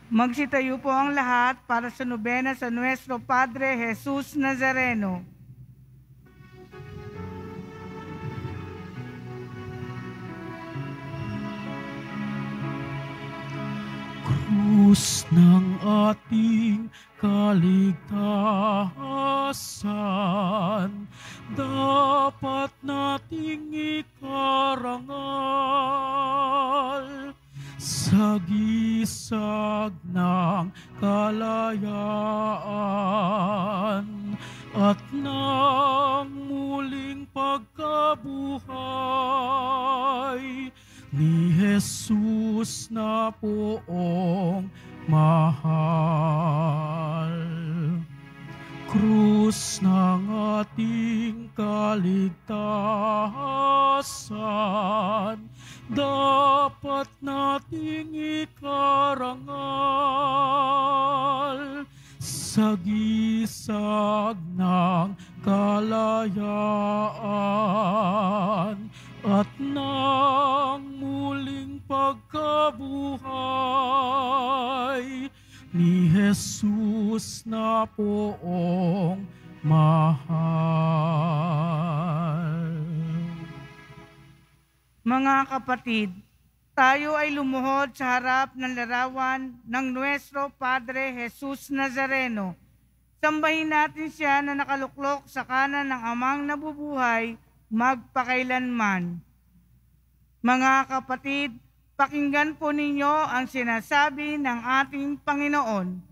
Magsitayo po ang lahat para sa nobena sa Nuestro Padre Jesus Nazareno. Krus ng ating kaligtasan, dapat nating ikarangal sa gisag ng kalayaan at ng muling pagkabuhay ni Jesus na poong mahal. Krus ng ating kaligtasan, dapat nating ikarangal sa gisag ng kalayaan at ng muling pagkabuhay ni Jesus na poong mahal. Mga kapatid, tayo ay lumuhod sa harap ng larawan ng Nuestro Padre Jesus Nazareno. Sambahin natin siya na nakaluklok sa kanan ng Amang nabubuhay magpakailanman. Mga kapatid, pakinggan po ninyo ang sinasabi ng ating Panginoon.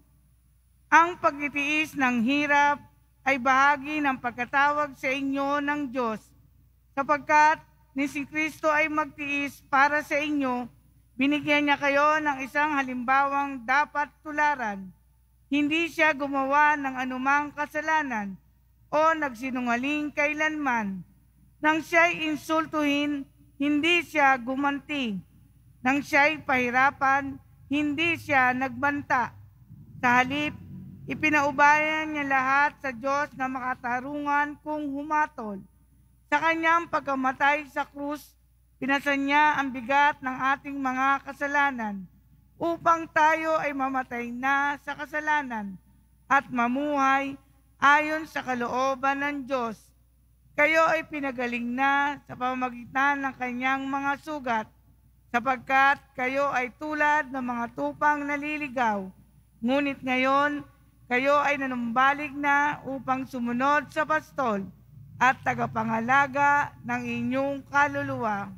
Ang pagtitiis ng hirap ay bahagi ng pagkatawag sa inyo ng Diyos, sapagkat ni si Kristo ay magtiis para sa inyo, binigyan niya kayo ng isang halimbawang dapat tularan. Hindi siya gumawa ng anumang kasalanan o nagsinungaling kailanman. Nang siya'y insultuhin, hindi siya gumanti. Nang siya'y pahirapan, hindi siya nagbanta. Sa halip, ipinaubayan niya lahat sa Diyos na makatarungan kung humatol. Sa kanyang pagkamatay sa krus, pinasan niya ang bigat ng ating mga kasalanan upang tayo ay mamatay na sa kasalanan at mamuhay ayon sa kalooban ng Diyos. Kayo ay pinagaling na sa pamamagitan ng kanyang mga sugat, sapagkat kayo ay tulad ng mga tupang naliligaw. Ngunit ngayon, kayo ay nanumbalik na upang sumunod sa pastol at tagapangalaga ng inyong kaluluwa.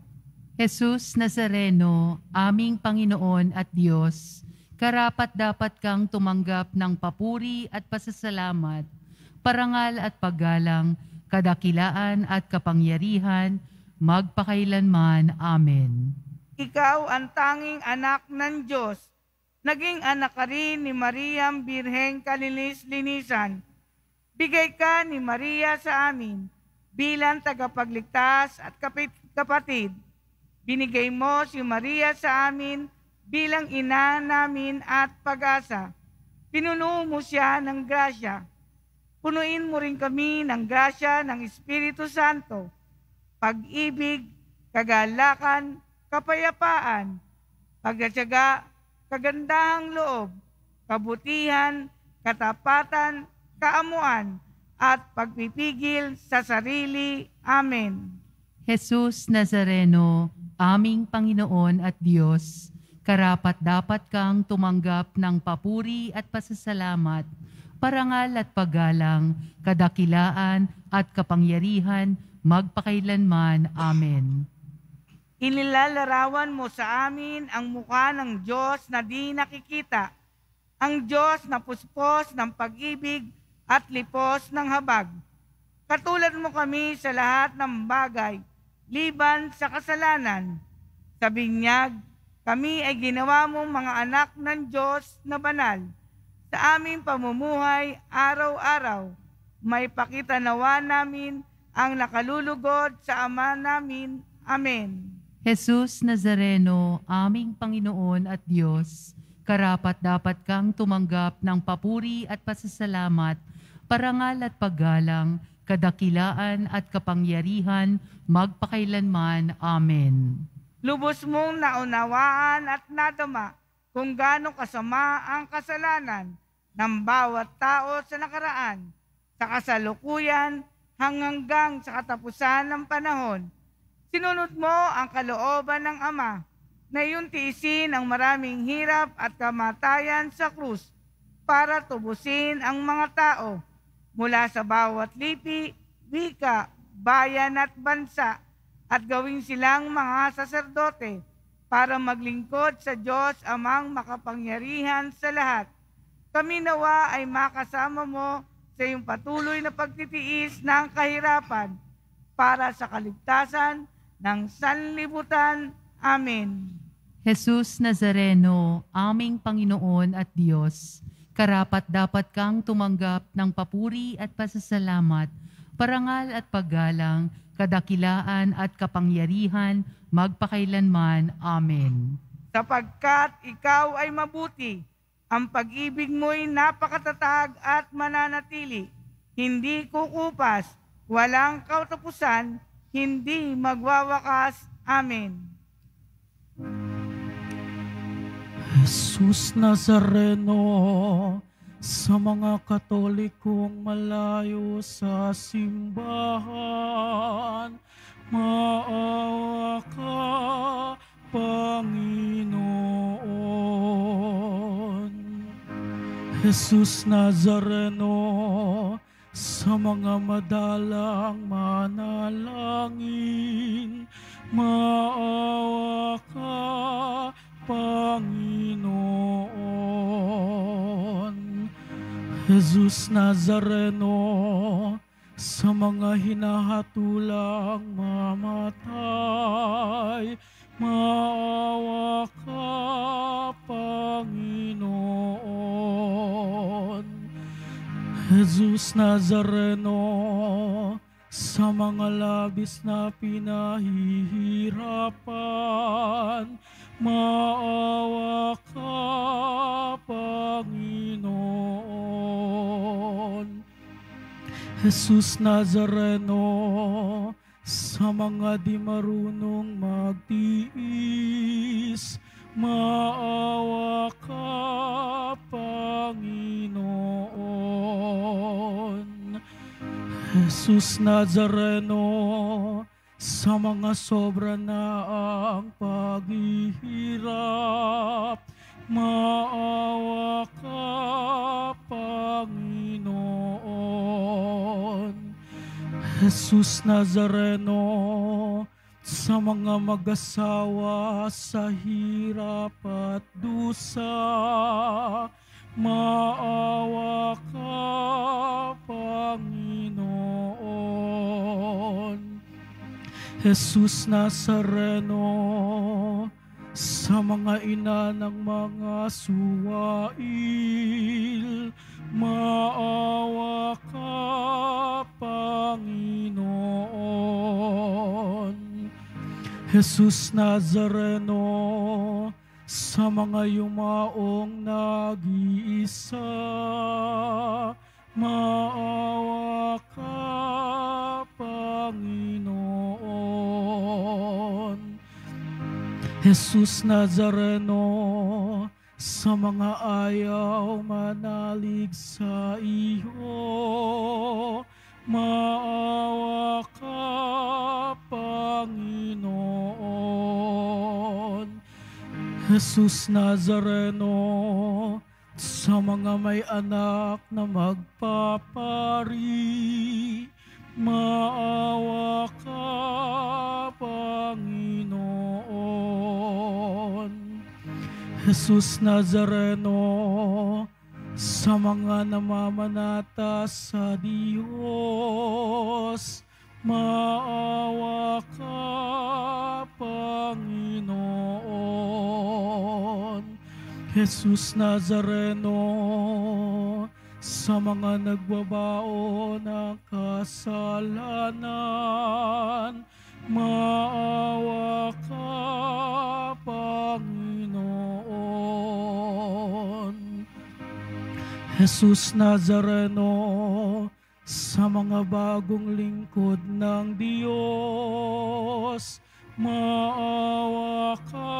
Jesus Nazareno, aming Panginoon at Diyos, karapat-dapat kang tumanggap ng papuri at pasasalamat, parangal at paggalang, kadakilaan at kapangyarihan, magpakailanman. Amen. Ikaw ang tanging anak ng Diyos. Naging anak ka rin ni Mariam Birheng Kalinis-Linisan. Bigay ka ni Maria sa amin bilang tagapagligtas at kapatid. Binigay mo si Maria sa amin bilang ina namin at pag-asa. Pinuno mo siya ng grasya. Punuin mo rin kami ng grasya ng Espiritu Santo, pag-ibig, kagalakan, kapayapaan, pagtatyaga, kagandahang loob, kabutihan, katapatan, kaamuan, at pagpipigil sa sarili. Amen. Jesus Nazareno, aming Panginoon at Diyos, karapat-dapat kang tumanggap ng papuri at pasasalamat, parangal at paggalang, kadakilaan at kapangyarihan, magpakailanman. Amen. Inilalarawan mo sa amin ang mukha ng Diyos na di nakikita, ang Diyos na puspos ng pag-ibig at lipos ng habag. Katulad mo kami sa lahat ng bagay, liban sa kasalanan. Sa binyag, kami ay ginawa mong mga anak ng Diyos na banal. Sa aming pamumuhay araw-araw, may pakita nawa namin ang nakalulugod sa Ama namin. Amen. Jesus Nazareno, aming Panginoon at Diyos, karapat-dapat kang tumanggap ng papuri at pasasalamat, parangal at paggalang, kadakilaan at kapangyarihan, magpakailanman. Amen. Lubos mong naunawaan at nadama kung gaano kasama ang kasalanan ng bawat tao sa nakaraan, sa kasalukuyan hanggang sa katapusan ng panahon. Sinunod mo ang kalooban ng Ama na iyong tiisin ang maraming hirap at kamatayan sa krus para tubusin ang mga tao mula sa bawat lipi, wika, bayan at bansa at gawin silang mga saserdote para maglingkod sa Diyos Amang makapangyarihan sa lahat. Kami nawa ay makasama mo sa iyong patuloy na pagtitiis ng kahirapan para sa kaligtasan ng sanlibutan. Amen. Jesus Nazareno, aming Panginoon at Diyos, karapat-dapat kang tumanggap ng papuri at pasasalamat, parangal at paggalang, kadakilaan at kapangyarihan, magpakailanman. Amen. Sapagkat ikaw ay mabuti, ang pag-ibig mo'y napakatatag at mananatili, hindi kukupas, walang katapusan, hindi magwawakas. Amen. Jesus Nazareno, sa mga Katolikong malayo sa simbahan, maawa ka, Panginoon. Jesus Nazareno, sa mga madalang manalangin, maawa ka, Panginoon. Jesus Nazareno, sa mga hinahatulang mamatay, maawa ka, Panginoon. Jesus Nazareno, sa mga labis na pinahihirapan, maawa ka, Panginoon. Jesus Nazareno, sa mga di marunong magtiis, maawa ka, Panginoon. Jesus Nazareno, sa mga sobra na ang paghihirap, maawa ka, Panginoon. Jesus Nazareno, sa mga mag-asawa sa hirap at dusa, maawa ka, Panginoon. Jesus Nazareno, sa mga ina ng mga suwail, maawa ka, Panginoon. Jesus Nazareno, sa mga yumaong nag-iisa, maawa ka, Panginoon. Jesus Nazareno, sa mga ayaw manalig sa iyo, maawa ka, Panginoon. Jesus Nazareno, sa mga may anak na magpapari, maawa ka, Panginoon. Jesus Nazareno, sa mga namamanata sa Diyos, maawa ka, Panginoon. Jesus Nazareno, sa mga nagbabao ng kasalanan, maawa ka, Panginoon. Jesus Nazareno, sa mga bagong lingkod ng Diyos, Maawa ka,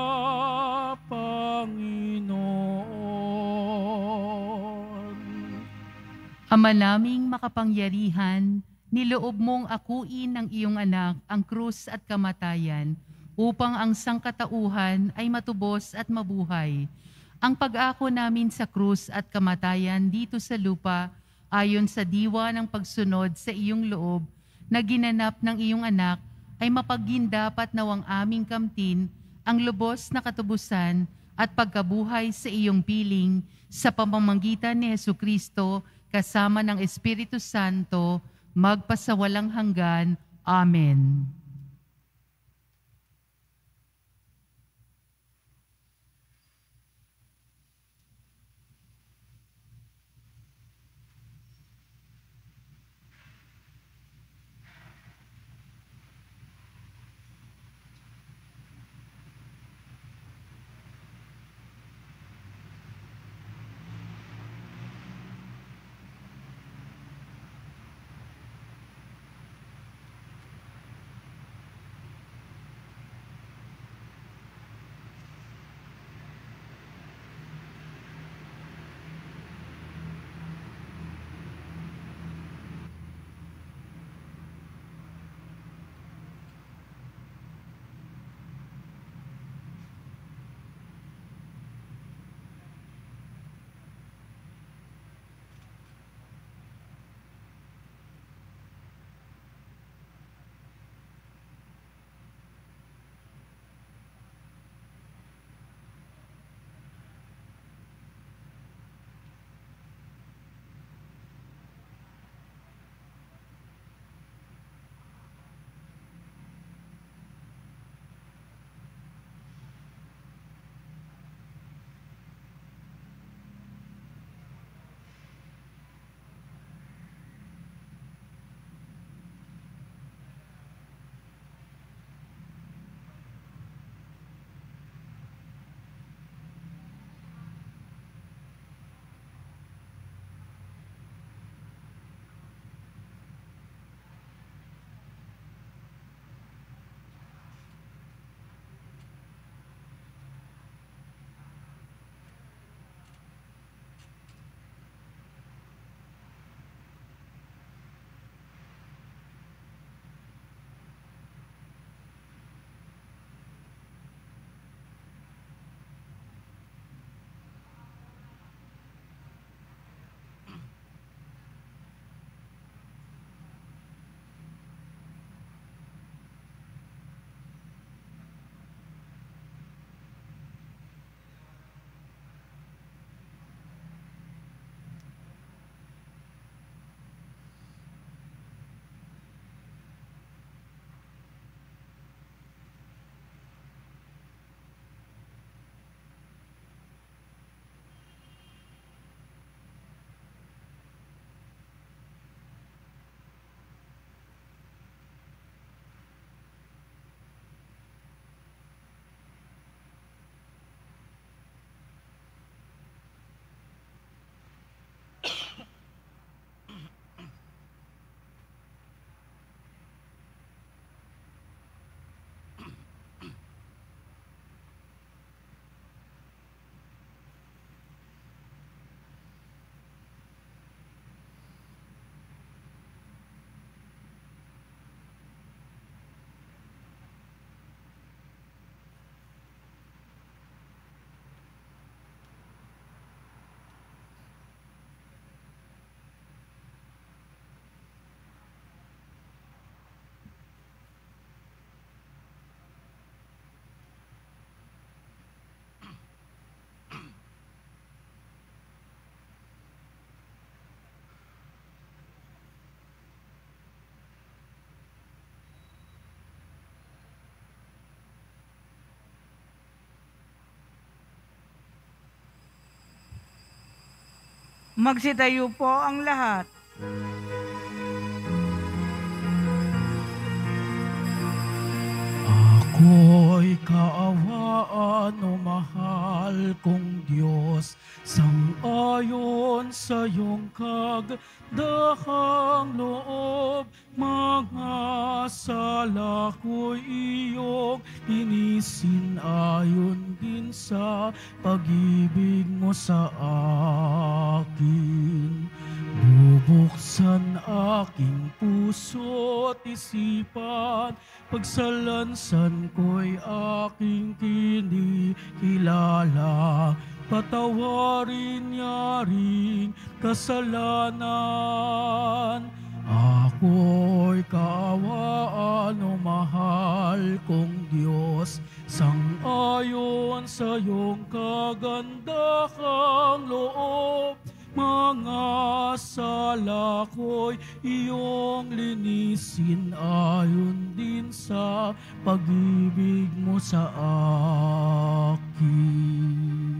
Panginoon. Ama naming makapangyarihan, niloob mong akuin ng iyong anak ang krus at kamatayan upang ang sangkatauhan ay matubos at mabuhay. Ang pag-ako namin sa krus at kamatayan dito sa lupa ayon sa diwa ng pagsunod sa iyong loob na ginanap ng iyong anak ay mapaggindapat nawang aming kamtin ang lubos na katubusan at pagkabuhay sa iyong piling sa pamamagitan ni Jesucristo kasama ng Espiritu Santo, magpasawalang hanggan. Amen. Magsitayo po ang lahat. Ako'y kaawaan o mahal kong Diyos, sang-ayon sa iyong kagandahang loob, mga sala ko'y iyong linisin ayon din sa pag-ibig mo sa akin. Bubuksan aking puso't isipan, pagsalansan ko'y aking kinikilala. Patawarin niya ring kasalanan. Ako'y kaawaan o mahal kong Diyos, sang-ayon sa iyong kagandahang loob, mga sala ko'y iyong linisin ayon din sa pag-ibig mo sa akin.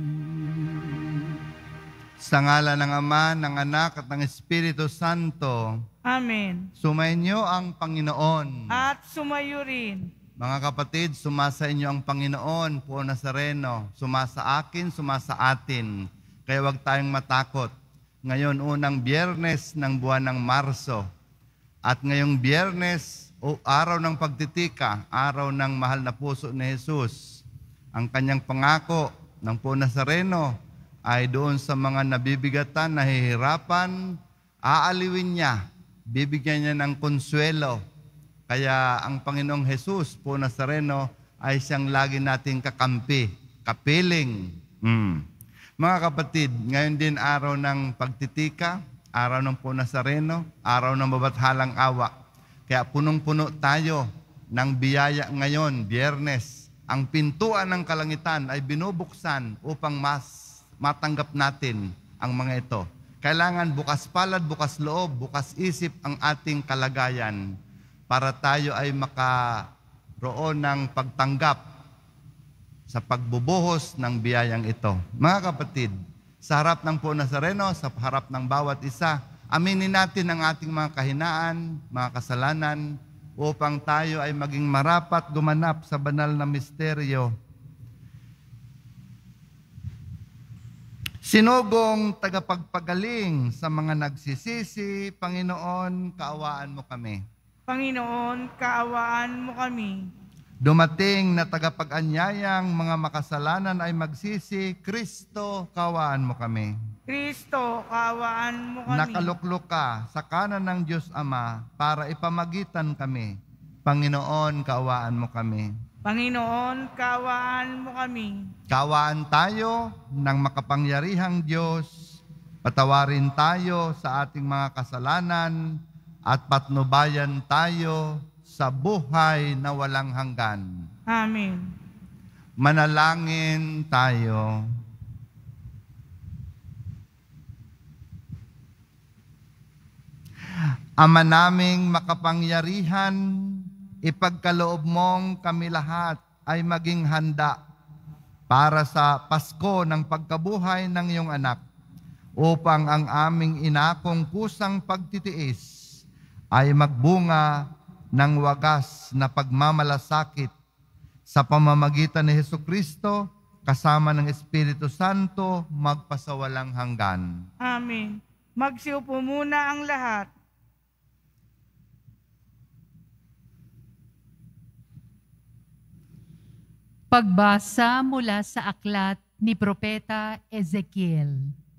Sa ngalan ng Ama, ng Anak at ng Espiritu Santo. Amen. Sumainyo ang Panginoon. At sumayo rin. Mga kapatid, sumasa inyo ang Panginoon po Nazareno. Sumasa akin, sumasa atin. Kaya huwag tayong matakot. Ngayon, unang Biyernes ng buwan ng Marso. At ngayong Biyernes, araw ng pagtitika, araw ng mahal na puso ni Jesus. Ang kanyang pangako ng po Nazareno ay doon sa mga nabibigatan, nahihirapan, aaliwin niya, bibigyan niya ng konsuelo. Kaya ang Panginoong Jesus po Nazareno ay siyang lagi nating kakampi, kapiling. Mga kapatid, ngayon din araw ng pagtitika, araw ng po Nazareno, araw ng mabathalang awa. Kaya punong-puno tayo ng biyaya ngayon, Biyernes. Ang pintuan ng kalangitan ay binubuksan upang matanggap natin ang mga ito. Kailangan bukas palad, bukas loob, bukas isip ang ating kalagayan para tayo ay makaroon ng pagtanggap sa pagbubuhos ng biyayang ito. Mga kapatid, sa harap ng po Nazareno, sa harap ng bawat isa, aminin natin ang ating mga kahinaan, mga kasalanan, upang tayo ay maging marapat gumanap sa banal na misteryo. Sinugong tagapagpagaling sa mga nagsisisi, Panginoon, kaawaan mo kami. Panginoon, kaawaan mo kami. Dumating na tagapag-anyayang mga makasalanan ay magsisi, Kristo, kaawaan mo kami. Kristo, kaawaan mo kami. Nakaluklok ka sa kanan ng Diyos Ama para ipamagitan kami. Panginoon, kaawaan mo kami. Panginoon, kaawaan mo kami. Kaawaan tayo ng makapangyarihang Diyos. Patawarin tayo sa ating mga kasalanan at patnubayan tayo sa buhay na walang hanggan. Amen. Manalangin tayo. Ama naming makapangyarihan, ipagkaloob mong kami lahat ay maging handa para sa Pasko ng pagkabuhay ng iyong anak, upang ang aming inakong kusang pagtitiis ay magbunga ng wagas na pagmamalasakit sa pamamagitan ni Jesucristo kasama ng Espiritu Santo magpasawalang hanggan. Amen. Magsiupo muna ang lahat. Pagbasa mula sa aklat ni Propeta Ezekiel.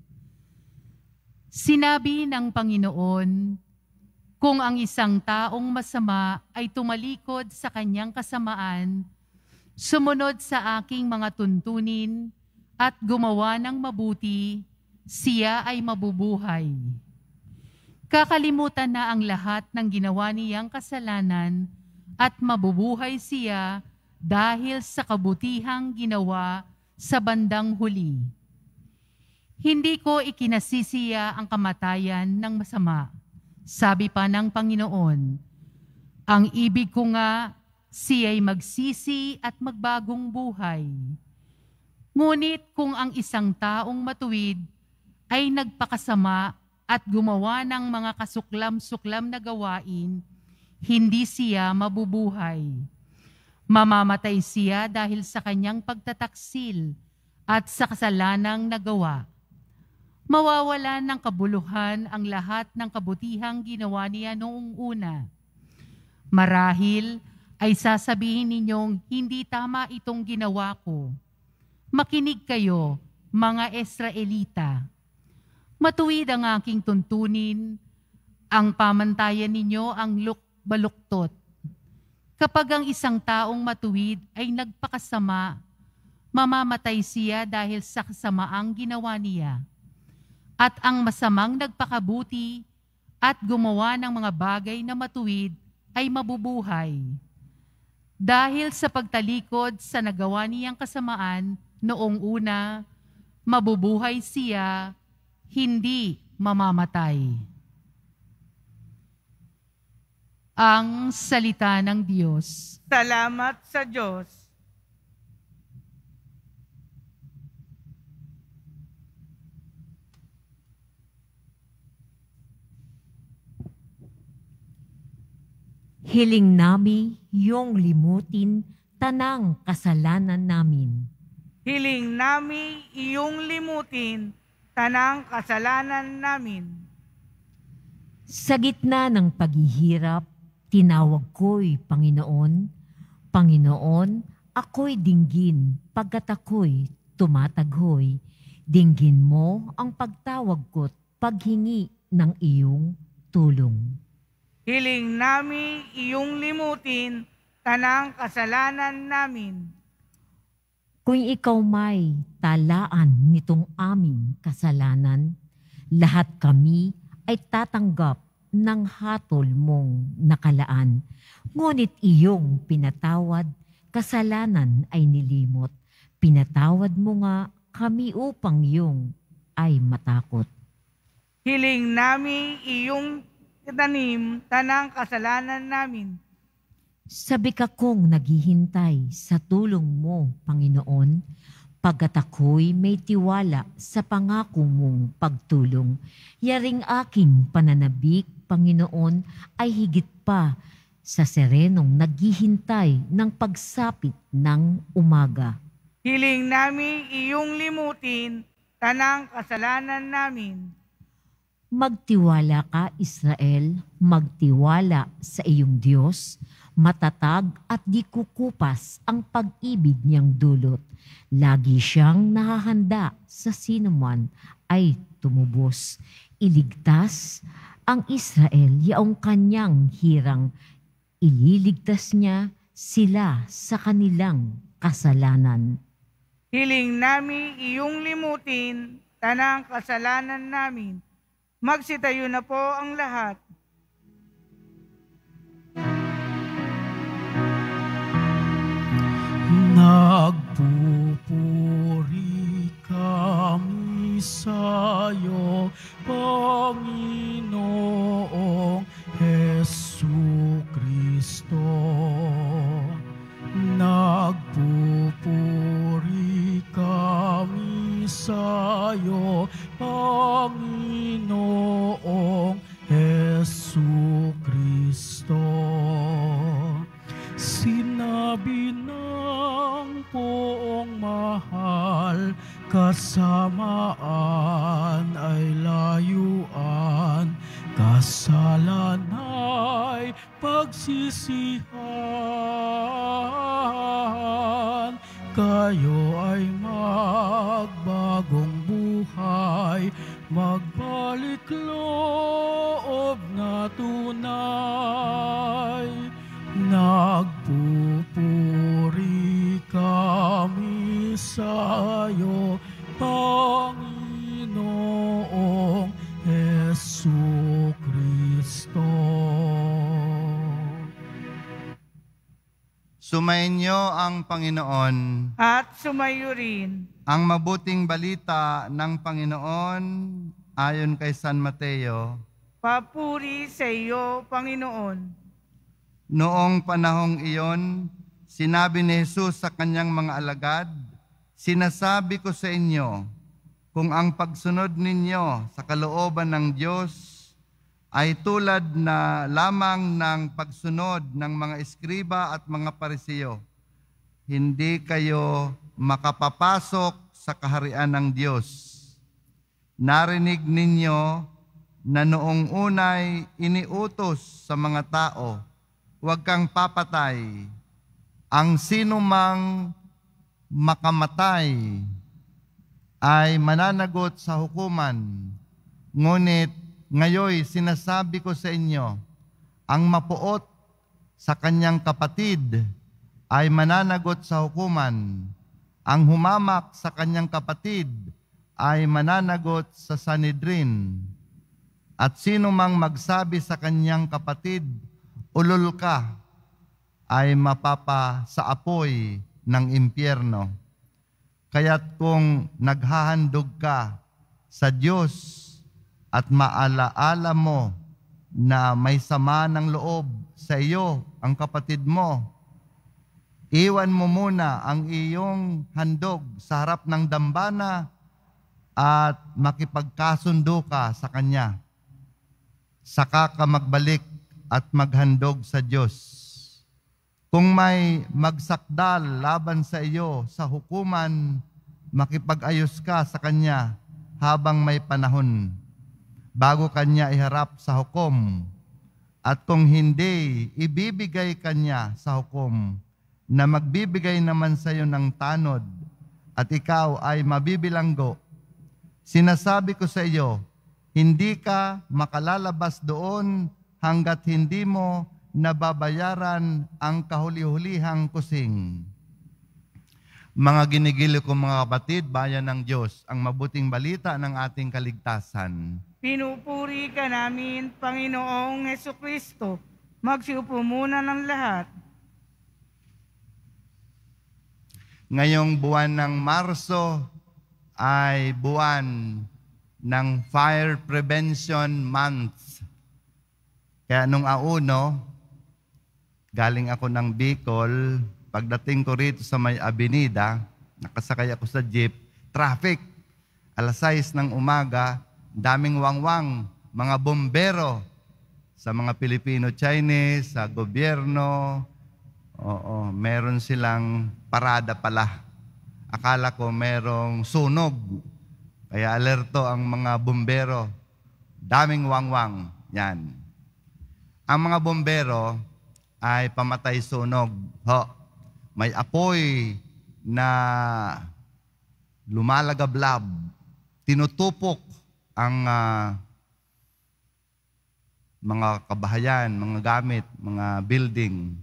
Sinabi ng Panginoon, kung ang isang taong masama ay tumalikod sa kanyang kasamaan, sumunod sa aking mga tuntunin at gumawa ng mabuti, siya ay mabubuhay. Kakalimutan na ang lahat ng ginawa niyang kasalanan at mabubuhay siya dahil sa kabutihang ginawa sa bandang huli. Hindi ko ikinasisiya ang kamatayan ng masama. Sabi pa ng Panginoon, ang ibig ko nga siya'y magsisi at magbagong buhay. Ngunit kung ang isang taong matuwid ay nagpakasama at gumawa ng mga kasuklam-suklam na gawain, hindi siya mabubuhay. Mamamatay siya dahil sa kanyang pagtataksil at sa kasalanang nagawa. Mawawalan ng kabuluhan ang lahat ng kabutihang ginawa niya noong una. Marahil ay sasabihin ninyong hindi tama itong ginawa ko. Makinig kayo, mga Israelita. Matuwid ang aking tuntunin, ang pamantayan ninyo ang baluktot. Kapag ang isang taong matuwid ay nagpakasama, mamamatay siya dahil sa kasamaang ginawa niya. At ang masamang nagpakabuti at gumawa ng mga bagay na matuwid ay mabubuhay. Dahil sa pagtalikod sa nagawa niyang kasamaan noong una, mabubuhay siya, hindi mamamatay. Ang salita ng Diyos. Salamat sa Diyos. Hiling nami yung limutin tanang kasalanan namin. Hiling nami iyong limutin tanang kasalanan namin. Sa gitna ng paghihirap, tinawag ko'y Panginoon. Panginoon, ako'y dinggin pagkat ako'y tumataghoy. Dinggin mo ang pagtawag ko't paghingi ng iyong tulong. Hiling nami iyong limutin tanang kasalanan namin. Kung ikaw may talaan nitong aming kasalanan, lahat kami ay tatanggap ng hatol mong nakalaan. Ngunit iyong pinatawad, kasalanan ay nilimot. Pinatawad mo nga kami upang iyong ay matakot. Hiling nami iyong itanim tanang kasalanan namin. Sabi ka kong naghihintay sa tulong mo, Panginoon, pagkat ako'y may tiwala sa pangako mong pagtulong. Yaring aking pananabik, Panginoon, ay higit pa sa serenong naghihintay ng pagsapit ng umaga. Hiling nami iyong limutin tanang kasalanan namin. Magtiwala ka, Israel, magtiwala sa iyong Diyos. Matatag at di kukupas ang pag-ibig niyang dulot. Lagi siyang nahahanda sa sinuman ay tumubos. Iligtas ang Israel yaong kanyang hirang. Ililigtas niya sila sa kanilang kasalanan. Hiling nami iyong limutin tanang kasalanan namin. Magsitayo na po ang lahat. Nagpupuri kami sa'yo, Panginoong Jesucristo. Nagpupuri kami sa'yo, Panginoong Jesucristo. Sinabi ng poong mahal, kasamaan ay layuan, kasalan ay pagsisihan. Kayo ay magbagong buhay, magbalik loob na tunay. Nagpupuri kami sa'yo, Panginoong Jesucristo. Sumainyo ang Panginoon. At sumayo rin. Ang mabuting balita ng Panginoon ayon kay San Mateo. Papuri sa iyo, Panginoon. Noong panahong iyon, sinabi ni Jesus sa kanyang mga alagad, "Sinasabi ko sa inyo, kung ang pagsunod ninyo sa kalooban ng Diyos ay tulad na lamang ng pagsunod ng mga eskriba at mga parisiyo, hindi kayo makapapasok sa kaharian ng Diyos. Narinig ninyo na noong unay iniutos sa mga tao, huwag kang papatay. Ang sinumang makamatay ay mananagot sa hukuman. Ngunit ngayon sinasabi ko sa inyo, ang mapuot sa kanyang kapatid ay mananagot sa hukuman. Ang humamak sa kanyang kapatid ay mananagot sa Sanhedrin. At sino mang magsabi sa kanyang kapatid, ulol ka, ay mapapa sa apoy ng impyerno. Kaya't kung naghahandog ka sa Diyos at maalaala mo na may sama ng loob sa iyo ang kapatid mo, iwan mo muna ang iyong handog sa harap ng dambana at makipagkasundo ka sa kanya. Saka ka magbalik at maghandog sa Diyos. Kung may magsakdal laban sa iyo sa hukuman, makipag-ayos ka sa kanya habang may panahon, bago kanya iharap sa hukom. At kung hindi, ibibigay kanya sa hukom na magbibigay naman sa iyo ng tanod at ikaw ay mabibilanggo. Sinasabi ko sa iyo, hindi ka makalalabas doon hanggat hindi mo nababayaran ang kahuli-hulihang kusing. Mga ginigiliw kong mga kapatid, bayan ng Diyos, ang mabuting balita ng ating kaligtasan. Pinupuri ka namin, Panginoong Hesukristo. Magsiupo muna ng lahat. Ngayong buwan ng Marso ay buwan ng Fire Prevention Month. Kaya nung auno, galing ako ng Bicol, pagdating ko rito sa may abenida, nakasakay ako sa jeep, traffic. Alas 6 ng umaga, daming wangwang, mga bombero sa mga Pilipino-Chinese, sa gobyerno. Oo, meron silang parada pala. Akala ko merong sunog. Kaya alerto ang mga bombero. Daming wangwang. Yan. Ang mga bombero ay pamatay sunog. May apoy na lumalagablab. Tinutupok ang mga kabahayan, mga gamit, mga building.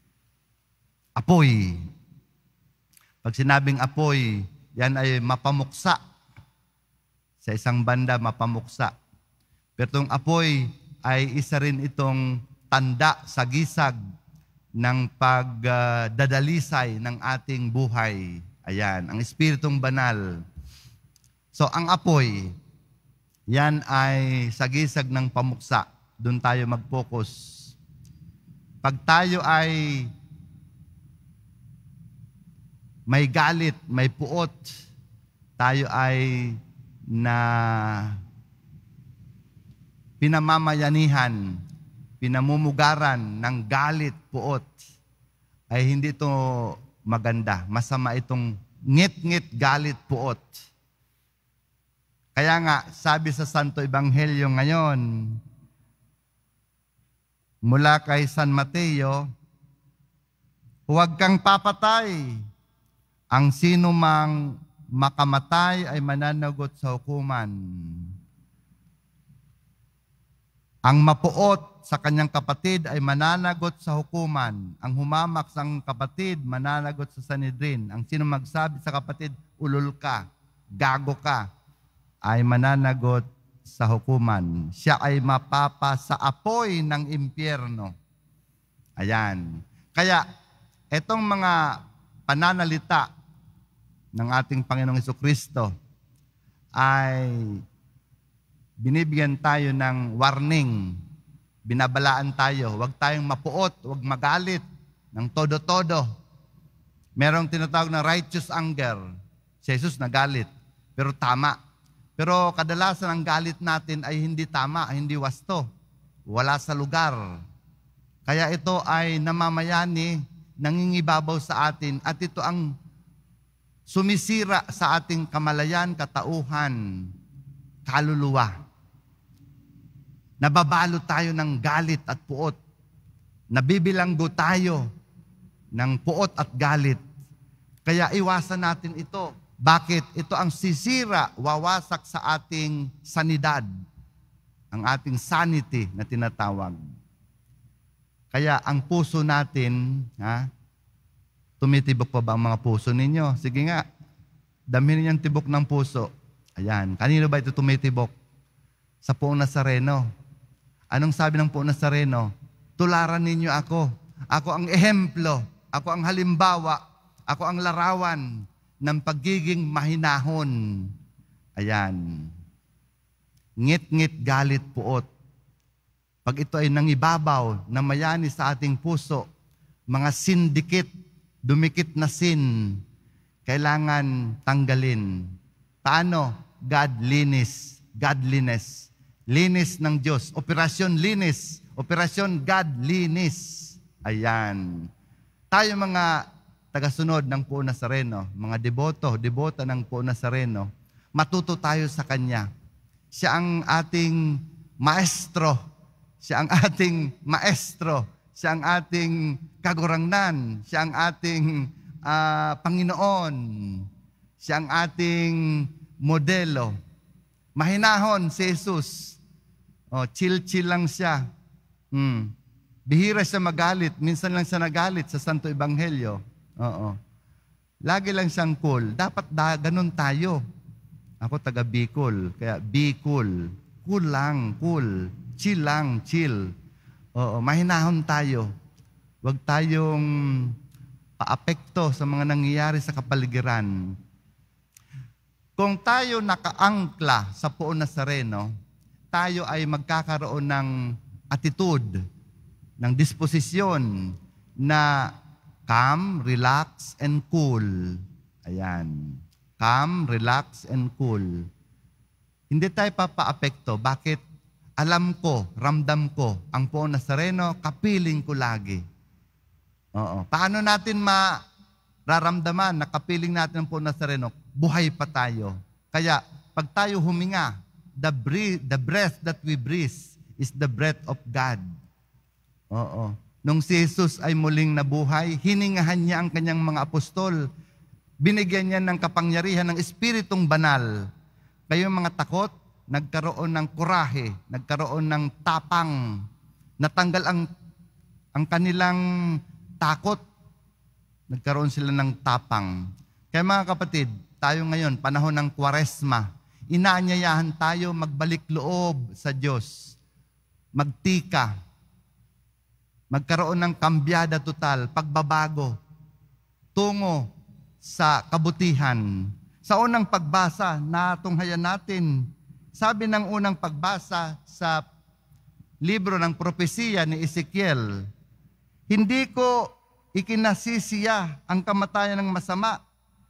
Apoy. Pag sinabing apoy, yan ay mapamuksa. Sa isang banda, mapamuksa. Pero itong apoy ay isa rin itong tanda sa gisag ng pagdadalisay ng ating buhay. Ayan, ang Espiritong Banal. So, ang apoy, yan ay sagisag ng pamuksa. Doon tayo mag-focus. Pag tayo ay may galit, may puot, tayo ay na pinamamayanihan, pinamumugaran ng galit, puot, ay hindi ito maganda. Masama itong ngit-ngit, galit, puot. Kaya nga, sabi sa Santo Ebanghelyo ngayon, mula kay San Mateo, huwag kang papatay. Ang sino mang makamatay ay mananagot sa hukuman. Ang mapuot sa kanyang kapatid ay mananagot sa hukuman. Ang humamak sa kapatid, mananagot sa Sanhedrin. Ang sino magsabi sa kapatid, ulol ka, gago ka, ay mananagot sa hukuman. Siya ay mapapa sa apoy ng impyerno. Ayan. Kaya, etong mga pananalita ng ating Panginoong Hesukristo ay binibigyan tayo ng warning. Binabalaan tayo. Huwag tayong mapuot, huwag magalit ng todo-todo. Merong tinatawag na righteous anger. Si Jesus nagalit, pero tama. Pero kadalasan ang galit natin ay hindi tama, hindi wasto. Wala sa lugar. Kaya ito ay namamayani nangingibabaw sa atin at ito ang sumisira sa ating kamalayan, katauhan, kaluluwa. Nababalo tayo ng galit at puot. Nabibilanggo tayo ng puot at galit. Kaya iwasan natin ito. Bakit? Ito ang sisira, wawasak sa ating sanidad. Ang ating sanity na tinatawag. Kaya ang puso natin, tumitibok pa ba ang mga puso ninyo? Sige nga, damhin niyo ang tibok ng puso. Ayan, kanino ba ito tumitibok? Sa Poong Nazareno. Anong sabi ng Poong Nazareno? Tularan ninyo ako. Ako ang ehemplo. Ako ang halimbawa. Ako ang larawan ng pagiging mahinahon. Ayan. Ngit-ngit, galit, puot. Pag ito ay nangibabaw na mayani sa ating puso, mga sindikit, dumikit na sin, kailangan tanggalin. Paano? Godliness. Linis ng Diyos. Operasyon linis. Operasyon godliness. Ayan. Tayo mga tagasunod ng Poong Nazareno, mga debota ng Poong Nazareno, matuto tayo sa Kanya. Siya ang ating maestro. Siya ang ating maestro. Siya ang ating kagurangnan. Siya ang ating Panginoon. Siya ang ating modelo. Mahinahon si Jesus. Chill lang siya. Bihira siya magalit. Minsan lang siya nagalit sa Santo Ebanghelyo. Lagi lang siyang cool. Dapat ganun tayo. Ako taga Bicol. Kaya be cool. Cool lang, cool. Chill lang, chill. Mahinahon tayo. Huwag tayong paapekto sa mga nangyayari sa kapaligiran. Kung tayo nakaangkla sa Poong Nazareno, tayo ay magkakaroon ng attitude, ng disposisyon na calm, relax, and cool. Ayan. Calm, relax, and cool. Hindi tayo papaapekto. Bakit? Alam ko, ramdam ko, ang Poong Nazareno, kapiling ko lagi. Paano natin mararamdaman na kapiling natin ang Poong Nazareno? Buhay pa tayo. Kaya, pag tayo huminga, the breath that we breathe is the breath of God. Nung si Jesus ay muling nabuhay, hiningahan niya ang kanyang mga apostol. Binigyan niya ng kapangyarihan ng Espiritong Banal. Kayo mga takot, nagkaroon ng kurahe, nagkaroon ng tapang, natanggal ang kanilang takot, nagkaroon sila ng tapang. Kaya mga kapatid, tayo ngayon, panahon ng Kwaresma, inaanyayahan tayo magbalik loob sa Diyos, magtika, magkaroon ng kambyada total, pagbabago, tungo sa kabutihan. Sa unang pagbasa, natunghayan natin, sabi ng unang pagbasa sa libro ng propesiya ni Ezekiel, hindi ko ikinasisiya ang kamatayan ng masama.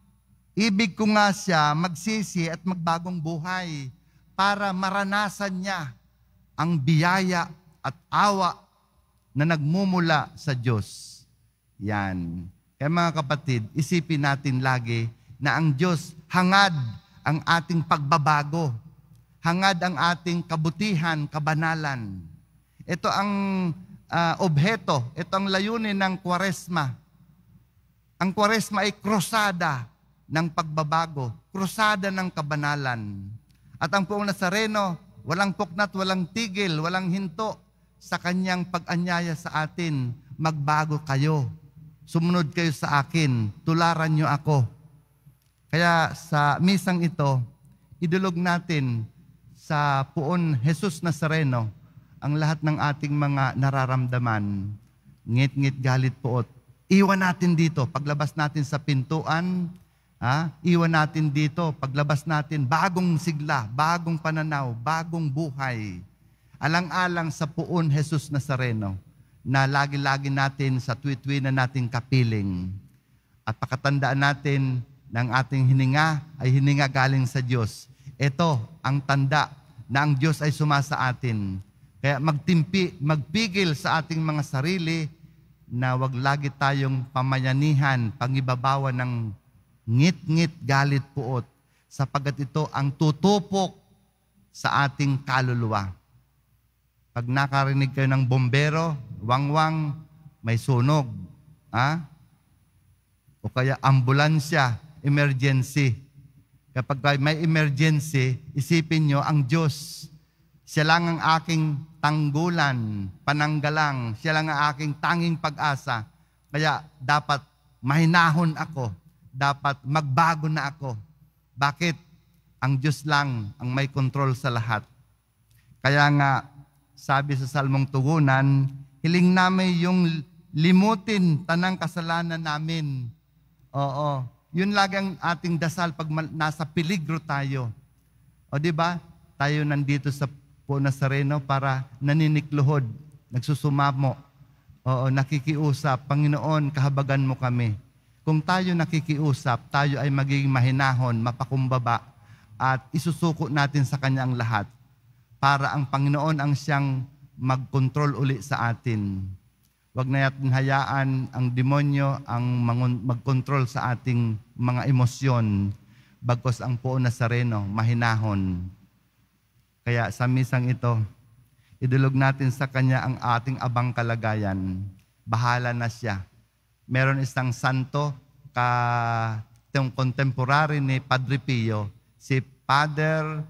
Ibig ko nga siya magsisi at magbagong buhay para maranasan niya ang biyaya at awa na nagmumula sa Diyos. Yan. Kaya mga kapatid, isipin natin lagi na ang Diyos hangad ang ating pagbabago. Hangad ang ating kabutihan, kabanalan. Ito ang obheto, ito ang layunin ng Kwaresma. Ang Kwaresma ay krusada ng pagbabago, krusada ng kabanalan. At ang Poong Nazareno, walang puknat, walang tigil, walang hinto sa kanyang pag-anyaya sa atin. Magbago kayo. Sumunod kayo sa akin. Tularan niyo ako. Kaya sa misang ito, idulog natin sa Poong Jesus Nazareno ang lahat ng ating mga nararamdaman. Ngit-ngit, galit, puot. Iwan natin dito. Paglabas natin sa pintuan, iwan natin dito. Paglabas natin, bagong sigla, bagong pananaw, bagong buhay. Alang-alang sa Poong Jesus Nazareno na lagi-lagi natin sa tuwi-tuwi na nating kapiling. At pakatandaan natin na ang ating hininga ay hininga galing sa Diyos. Ito ang tanda na ang Diyos ay sumasa atin. Kaya magpigil sa ating mga sarili na wag lagi tayong pamayanihan, pangibabawan ng ngit-ngit, galit, puot, sapagkat ito ang tutupok sa ating kaluluwa. Pag nakarinig kayo ng bombero, wangwang, may sunog. O kaya ambulansya, emergency. Kapag may emergency, isipin nyo ang Diyos. Siya lang ang aking tanggulan, pananggalang. Siya lang ang aking tanging pag-asa. Kaya dapat mahinahon ako. Dapat magbago na ako. Bakit? Ang Diyos lang ang may control sa lahat. Kaya nga, sabi sa Salmong Tugunan, hiling namin yung limutin tanang kasalanan namin. Oo. Yun lagi ang ating dasal pag nasa peligro tayo. O di ba? Tayo nandito sa Nazareno para naninikluhod, nagsusumamo. Oo, nakikiusap, Panginoon, kahabagan mo kami. Kung tayo nakikiusap, tayo ay magiging mahinahon, mapakumbaba, at isusuko natin sa Kanya ang lahat para ang Panginoon ang siyang mag-control uli sa atin. Huwag na natin hayaan ang demonyo ang mag-control sa ating mga emosyon, bagkos ang Puo Nazareno, mahinahon. Kaya sa misang ito, idulog natin sa Kanya ang ating abang kalagayan. Bahala na siya. Meron isang santo, itong contemporary ni Padre Pio, si Father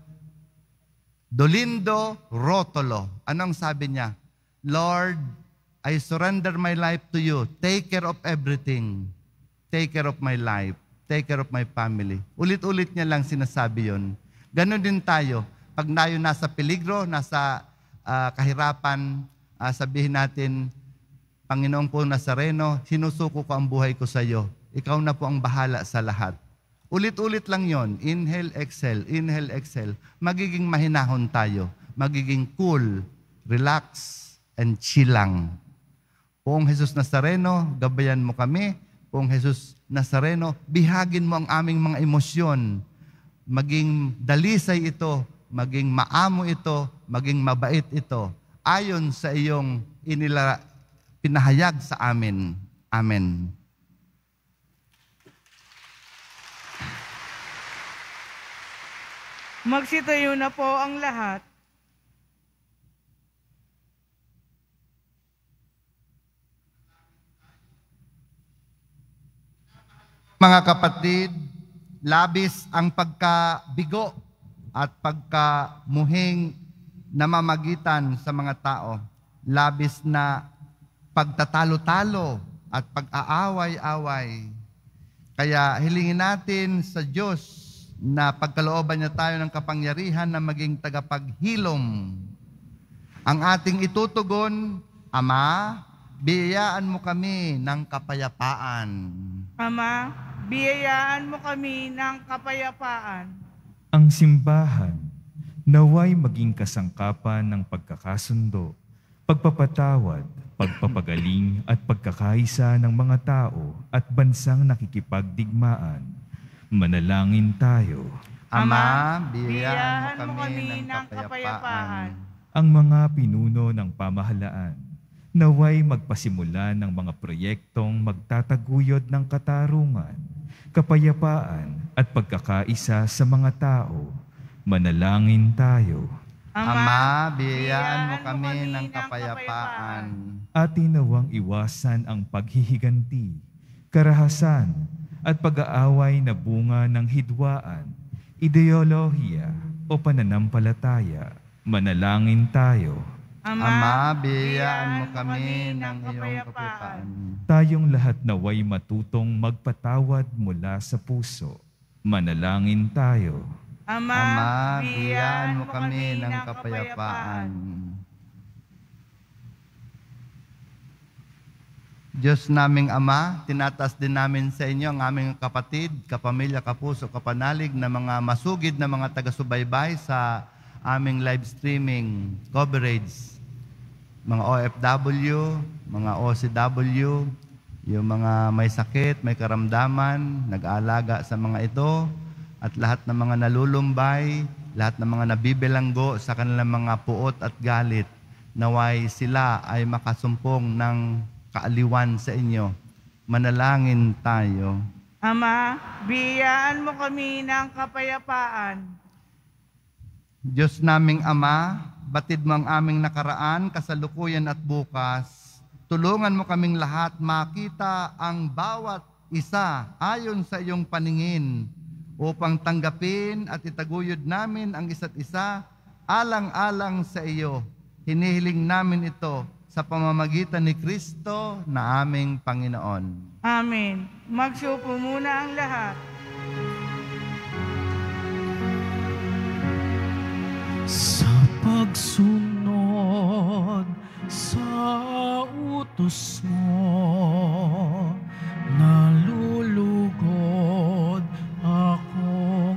Dolindo Rotolo. Anong sabi niya? Lord, I surrender my life to you. Take care of everything. Take care of my life. Take care of my family. Ulit-ulit niya lang sinasabi yon. Ganon din tayo. Pag tayo nasa peligro, nasa kahirapan, sabihin natin, Panginoong po Nazareno, sinusuko ko ang buhay ko sa iyo. Ikaw na po ang bahala sa lahat. Ulit-ulit lang yon. Inhale, exhale. Inhale, exhale. Magiging mahinahon tayo. Magiging cool, relax, and chill lang. Poong Jesus Nazareno, gabayan mo kami. Poong Jesus Nazareno, bihagin mo ang aming mga emosyon. Maging dalisay ito, maging maamo ito, maging mabait ito. Ayon sa iyong pinahayag sa amin. Amen. Magsitayo na po ang lahat. Mga kapatid, labis ang pagkabigo at pagkamuhing namamagitan sa mga tao. Labis na pagtatalo-talo at pag-aaway-away. Kaya hilingin natin sa Diyos na pagkalooban niya tayo ng kapangyarihan na maging tagapaghilom. Ang ating itutugon, Ama, biyayaan mo kami ng kapayapaan. Ama, biyayaan mo kami ng kapayapaan. Ang simbahan, naway maging kasangkapan ng pagkakasundo, pagpapatawad, pagpapagaling at pagkakaisa ng mga tao at bansang nakikipagdigmaan. Manalangin tayo. Ama, biyayaan mo kami ng kapayapaan. Ang mga pinuno ng pamahalaan, naway magpasimula ng mga proyektong magtataguyod ng katarungan, kapayapaan at pagkakaisa sa mga tao. Manalangin tayo. Ama, biyayaan mo kami ng kapayapaan. Atin nawang iwasan ang paghihiganti, karahasan, at pag-aaway na bunga ng hidwaan, ideolohiya o pananampalataya. Manalangin tayo. Ama, biyayaan mo kami ng iyong kapayapaan. Tayong lahat naway matutong magpatawad mula sa puso. Manalangin tayo. Ama, biyayaan mo kami ng kapayapaan. Diyos naming Ama, tinataas din namin sa inyo ang aming kapatid, kapamilya, kapuso, kapanalig na mga masugid na mga taga-subaybay sa aming live streaming coverage. Mga OFW, mga OCW, yung mga may sakit, may karamdaman, nag-aalaga sa mga ito, at lahat ng mga nalulumbay, lahat ng mga nabibilanggo sa kanilang mga puot at galit, naway sila ay makasumpong ng kaaliwan sa inyo. Manalangin tayo. Ama, biyayaan mo kami ng kapayapaan. Diyos naming Ama, batid mo ang aming nakaraan, kasalukuyan at bukas. Tulungan mo kaming lahat makita ang bawat isa ayon sa iyong paningin upang tanggapin at itaguyod namin ang isa't isa alang-alang sa iyo. Hinihiling namin ito sa pamamagitan ni Kristo na aming Panginoon. Amen. Magsupo muna ang lahat. Sa pagsunod sa utos mo, nalulugod akong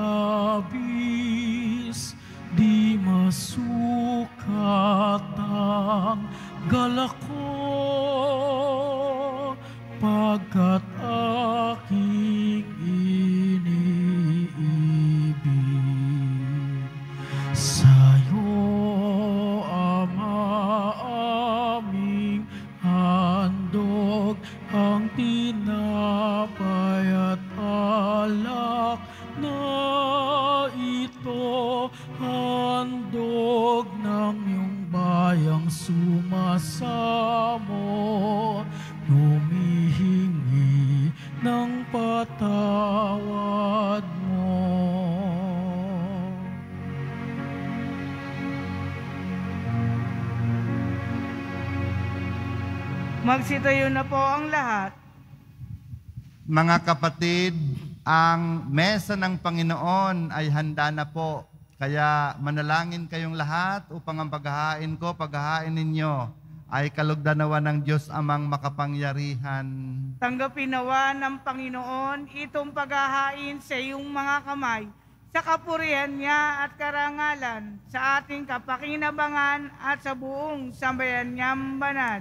labis, di masukat ang galak ko, pagkat aking iniibig. Sa'yo, Ama, aming handog ang tinapay at alak na ito, handog ng iyong bayang sumasamo, humihingi ng patawad mo. Magsitayo na po ang lahat. Mga kapatid, ang mesa ng Panginoon ay handa na po. Kaya manalangin kayong lahat upang ang paghahain ko, paghahain ninyo, ay kalugdanawan ng Diyos Amang makapangyarihan. Tanggapin nawa ng Panginoon itong paghahain sa iyong mga kamay, sa kapurihan niya at karangalan, sa ating kapakinabangan at sa buong sambayan niyang banal.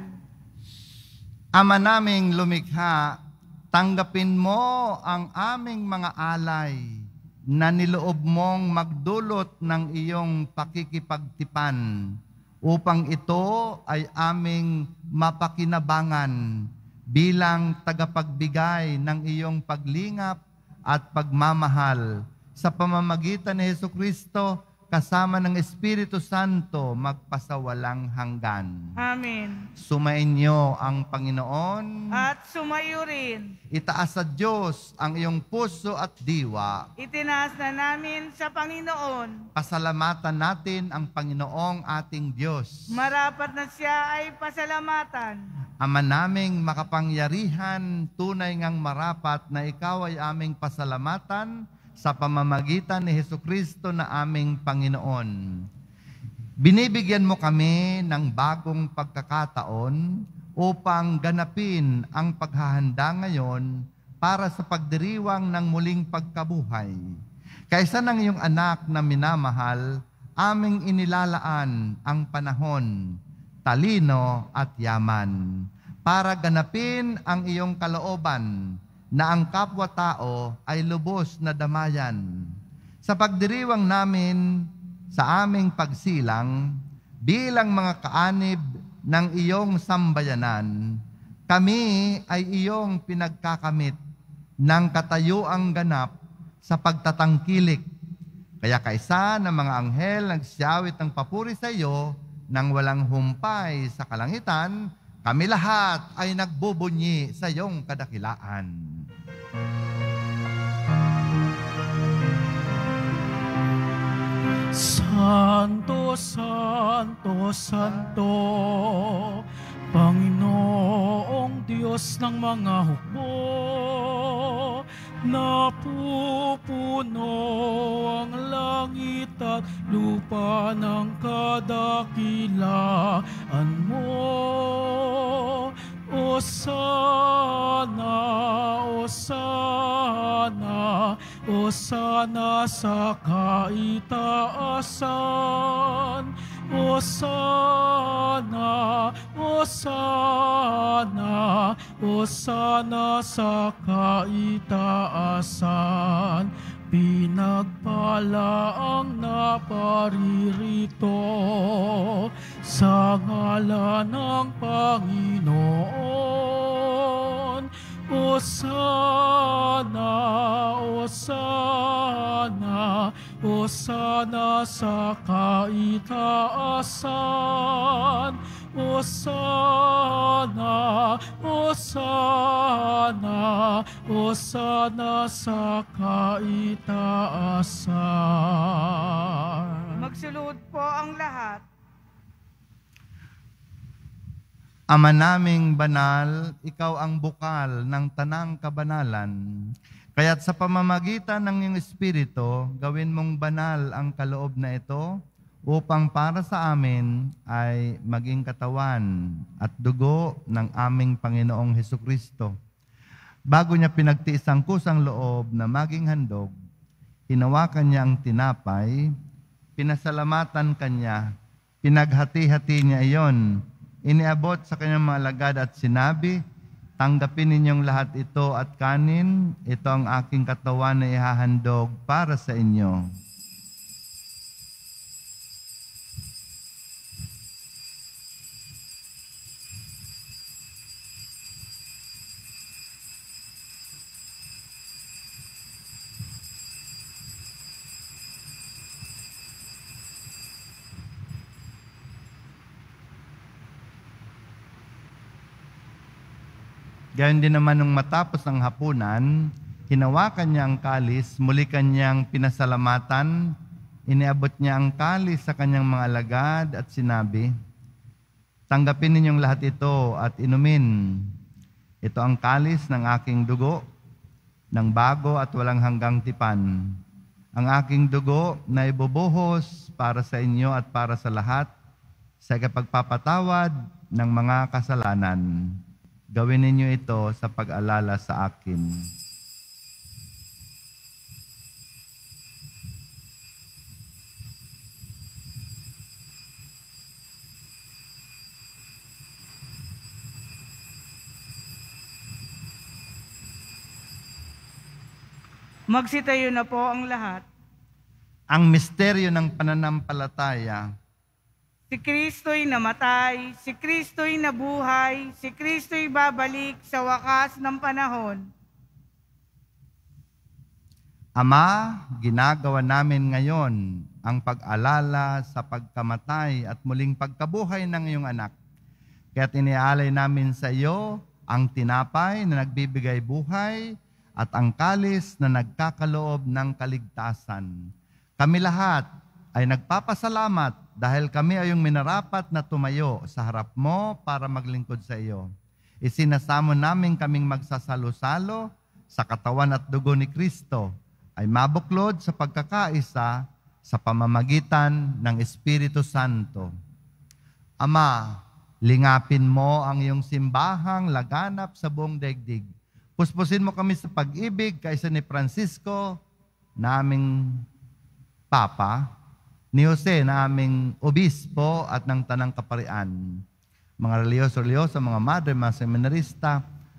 Ama naming lumikha, tanggapin mo ang aming mga alay na niloob mong magdulot ng iyong pakikipagtipan upang ito ay aming mapakinabangan bilang tagapagbigay ng iyong paglingap at pagmamahal sa pamamagitan ni Jesucristo kasama ng Espiritu Santo magpasawalang hanggan. Amen. Sumainyo ang Panginoon. At sumayo rin. Itaas sa Diyos ang iyong puso at diwa. Itinaas na namin sa Panginoon. Pasalamatan natin ang Panginoong ating Diyos. Marapat na siya ay pasalamatan. Ama naming makapangyarihan, tunay ngang marapat na ikaw ay aming pasalamatan sa pamamagitan ni Jesucristo na aming Panginoon. Binibigyan mo kami ng bagong pagkakataon upang ganapin ang paghahanda ngayon para sa pagdiriwang ng muling pagkabuhay. Kaysa ng iyong anak na minamahal, aming inilalaan ang panahon, talino at yaman para ganapin ang iyong kalooban na ang kapwa-tao ay lubos na damayan. Sa pagdiriwang namin sa aming pagsilang bilang mga kaanib ng iyong sambayanan, kami ay iyong pinagkakamit ng katayuang ganap sa pagtatangkilik. Kaya kaisa ng mga anghel nagsiyawit ng papuri sa iyo nang walang humpay sa kalangitan, kami lahat ay nagbubunyi sa iyong kadakilaan. Santo, Santo, Santo, Panginoong Diyos ng mga hukbo, napupuno ang langit at lupa ng kadakilaan mo. Osana, Osana, Osana sa kaitaasan. Osana, Osana, Osana sa kaitaasan. Pinagpala ang naparirito sa ngalan ng Panginoon. Osana, Osana, Osana sa kaitaasan. Osana, Osana, Osana sa kaitaasan. Magsulod po ang lahat. Ama naming banal, ikaw ang bukal ng tanang kabanalan. Kaya't sa pamamagitan ng iyong Espiritu, gawin mong banal ang kaloob na ito upang para sa amin ay maging katawan at dugo ng aming Panginoong Hesukristo. Bago niya pinagtiis ang kusang loob na maging handog, hinawakan niya ang tinapay, pinasalamatan kanya, pinaghati-hati niya iyon, iniabot sa kanyang mga alagad at sinabi, tanggapin ninyong lahat ito at kanin, ito ang aking katawan na ihahandog para sa inyo. Gayon din naman nung matapos ang hapunan, hinawakan niya ang kalis, muli kanyang pinasalamatan, iniabot niya ang kalis sa kanyang mga alagad at sinabi, tanggapin ninyong lahat ito at inumin. Ito ang kalis ng aking dugo, ng bago at walang hanggang tipan. Ang aking dugo na ibubuhos para sa inyo at para sa lahat sa kapagpapatawad ng mga kasalanan. Gawin ninyo ito sa pag-alala sa akin. Magsitayo na po ang lahat. Ang misteryo ng pananampalataya. Si Kristo'y namatay, si Kristo'y nabuhay, si Kristo'y babalik sa wakas ng panahon. Ama, ginagawa namin ngayon ang pag-alala sa pagkamatay at muling pagkabuhay ng iyong anak. Kaya't iniaalay namin sa iyo ang tinapay na nagbibigay buhay at ang kalis na nagkakaloob ng kaligtasan. Kami lahat ay nagpapasalamat dahil kami ay yung minarapat na tumayo sa harap mo para maglingkod sa iyo. Isinasamo namin kaming magsasalo-salo sa katawan at dugo ni Kristo ay mabuklod sa pagkakaisa sa pamamagitan ng Espiritu Santo. Ama, lingapin mo ang iyong simbahang laganap sa buong daigdig. Puspusin mo kami sa pag-ibig kaysa ni Francisco, naming Papa, ni Jose na aming obispo at ng Tanang Kaparian, mga reliyoso, mga madre, mga seminarista,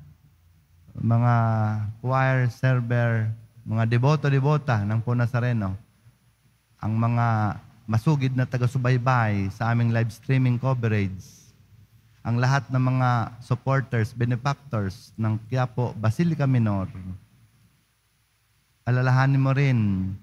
mga choir, server, mga deboto-debota ng Nazareno, ang mga masugid na taga-subaybay sa aming live streaming coverage, ang lahat ng mga supporters, benefactors ng QUIAPO Basilica Minor. Alalahanin mo rin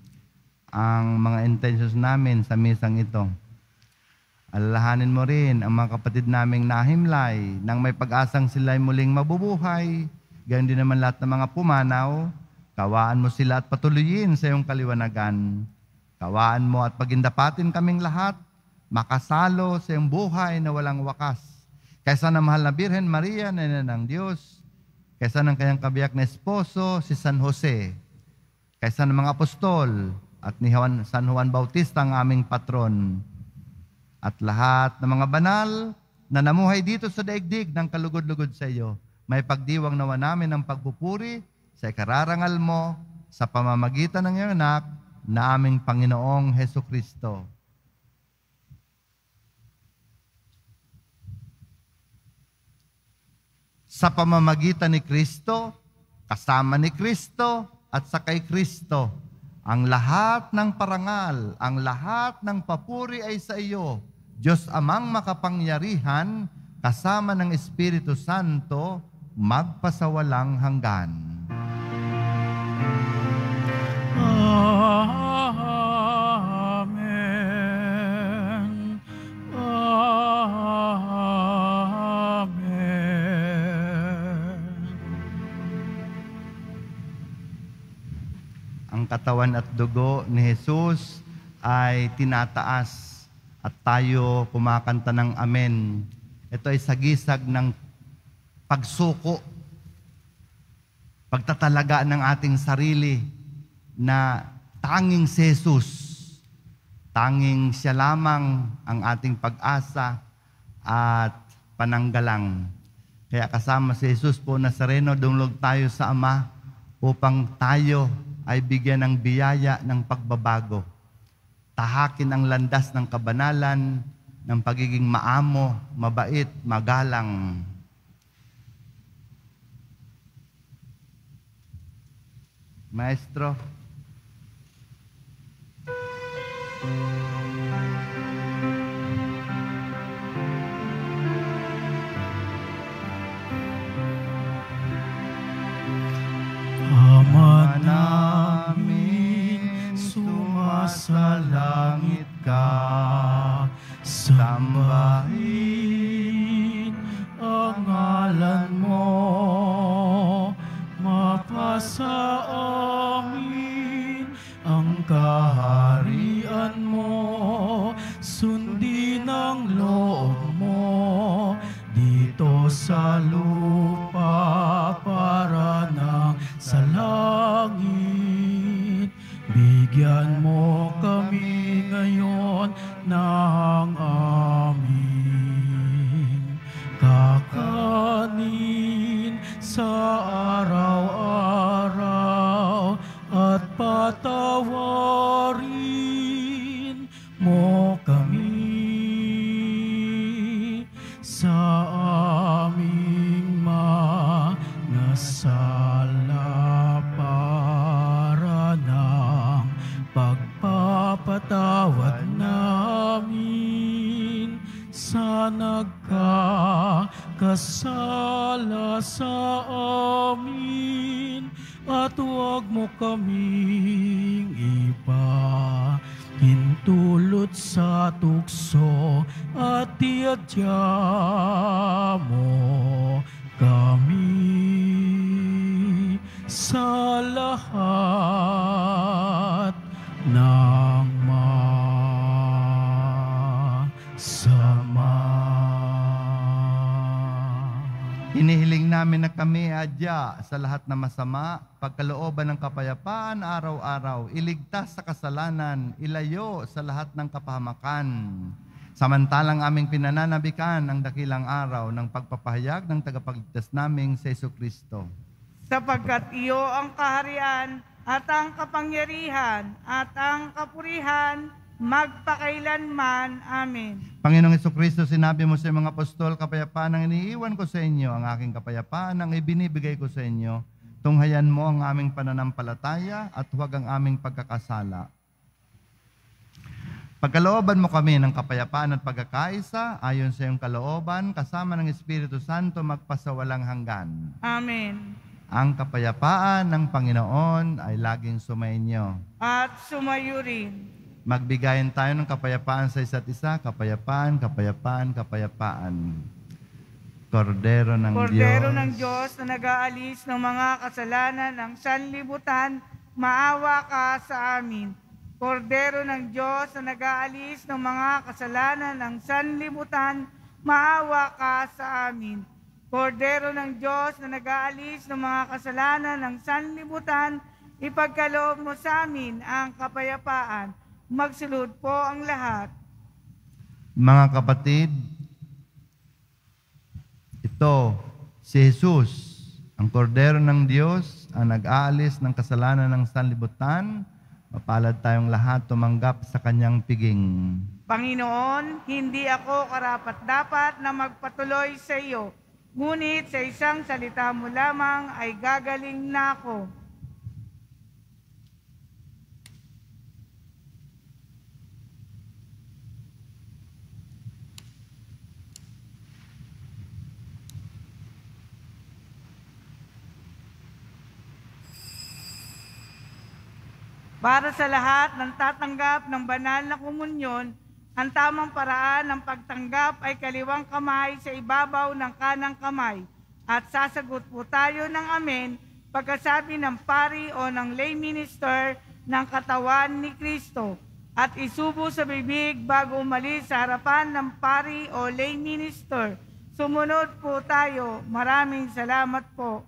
ang mga intentions namin sa misang ito. Alalahanin mo rin ang mga kapatid naming nahimlay nang may pag-asang sila'y muling mabubuhay. Gayon din naman lahat ng mga pumanaw. Kawaan mo sila at patuloyin sa iyong kaliwanagan. Kawaan mo at pagindapatin kaming lahat, makasalo sa iyong buhay na walang wakas. Kaysa ng mahal na Birhen Maria na ina ng Diyos, kaysa ng kanyang kabiyak na esposo, si San Jose, kaysa ng mga apostol, at ni San Juan Bautista ang aming patron, at lahat ng mga banal na namuhay dito sa daigdig ng kalugod-lugod sa iyo, may pagdiwang nawa namin ang pagpupuri sa ikararangal mo sa pamamagitan ng iyong anak na aming Panginoong Hesukristo. Sa pamamagitan ni Kristo, kasama ni Kristo, at sa kay Kristo, Ang lahat ng parangal, ang lahat ng papuri ay sa iyo, Diyos Amang makapangyarihan, kasama ng Espiritu Santo, magpasawalang hanggan. Amen. Amen. Ang katawan at dugo ni Jesus ay tinataas at tayo kumakanta ng amen. Ito ay sagisag ng pagsuko, pagtatalaga ng ating sarili na tanging si Jesus, tanging siya lamang ang ating pag-asa at pananggalang. Kaya kasama si Jesus po Nazareno, dumulog tayo sa Ama upang tayo ay bigyan ng biyaya ng pagbabago. Tahakin ang landas ng kabanalan, ng pagiging maamo, mabait, magalang. Maestro. Ama namin, sumasalangit ka, sambahin ang ngalan mo, mapasa amin ang kaharian mo, sundin ang loob mo dito sa lupa para nang sa langit. Bigyan mo kami ngayon ng aming kakanin sa araw-araw at patawarin mo kami sa aming mga sala para ng pagpapatawad namin sa nagkakasala sa amin, at huwag mo kaming ipahintulot sa tukso, at iadya mo kami sa lahat ng masama. Hinihiling namin na kami adya sa lahat na masama, pagkalooban ng kapayapaan araw-araw, iligtas sa kasalanan, ilayo sa lahat ng kapahamakan. Samantalang aming pinananabikan ang dakilang araw ng pagpapahayag ng tagapagligtas naming si Jesucristo. Sapagkat iyo ang kaharian at ang kapangyarihan at ang kapurihan magpakailanman. Amen. Panginoong Jesucristo, sinabi mo sa mga apostol, kapayapaan ang iniiwan ko sa inyo, ang aking kapayapaan ang ibinibigay ko sa inyo. Tunghayan mo ang aming pananampalataya at huwag ang aming pagkakasala. Pagkalooban mo kami ng kapayapaan at pagkakaisa, ayon sa iyong kalooban, kasama ng Espiritu Santo, magpasawalang hanggan. Amen. Ang kapayapaan ng Panginoon ay laging sumainyo. At sumayo rin. Magbigayan tayo ng kapayapaan sa isa't isa, kapayapaan, kapayapaan, kapayapaan. Kordero ng Kordero Diyos. ng Diyos na nag-aalis ng mga kasalanan ng sanlibutan, maawa ka sa amin. Kordero ng Diyos na nag-aalis ng mga kasalanan ng sanlibutan, maawa ka sa amin. Kordero ng Diyos na nag-aalis ng mga kasalanan ng sanlibutan, ipagkaloob mo sa amin ang kapayapaan. Magsulod po ang lahat. Mga kapatid, ito si Jesus, ang kordero ng Diyos, ang nag-aalis ng kasalanan ng sanlibutan. Mapalad tayong lahat tumanggap sa kanyang piging. Panginoon, hindi ako karapat-dapat na magpatuloy sa iyo, ngunit sa isang salita mo lamang ay gagaling na ako. Para sa lahat ng tatanggap ng banal na komunyon, ang tamang paraan ng pagtanggap ay kaliwang kamay sa ibabaw ng kanang kamay at sasagot po tayo ng amen pagkasabi ng pari o ng lay minister ng katawan ni Kristo at isubo sa bibig bago umalis sa harapan ng pari o lay minister. Sumunod po tayo. Maraming salamat po.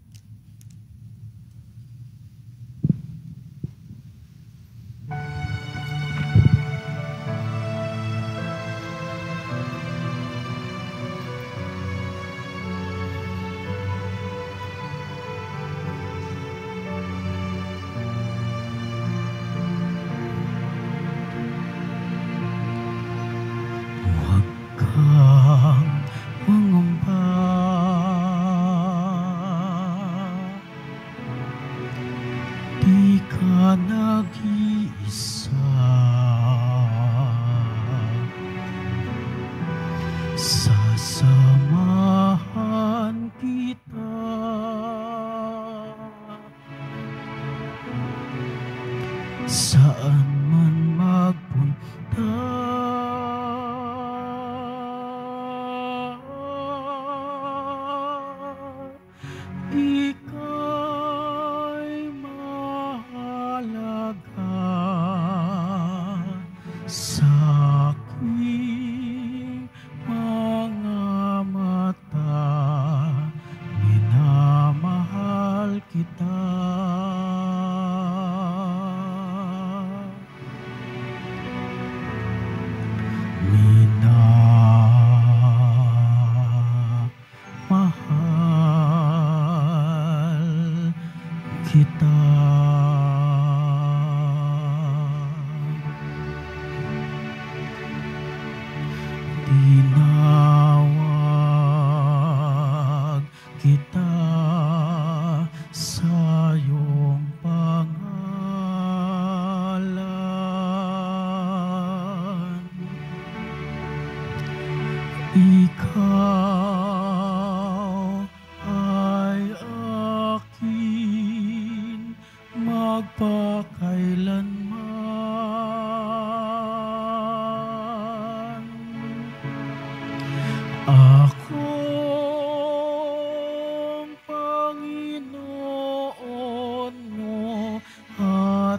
Sasamahan kita saan man magpunta. Ika'y mahalaga sa aking mga mata, minamahal kita. Minamahal kita. Tinawag kita sa iyong pangalan. Ikaw ay akin magpakailanman. Akong Panginoon mo at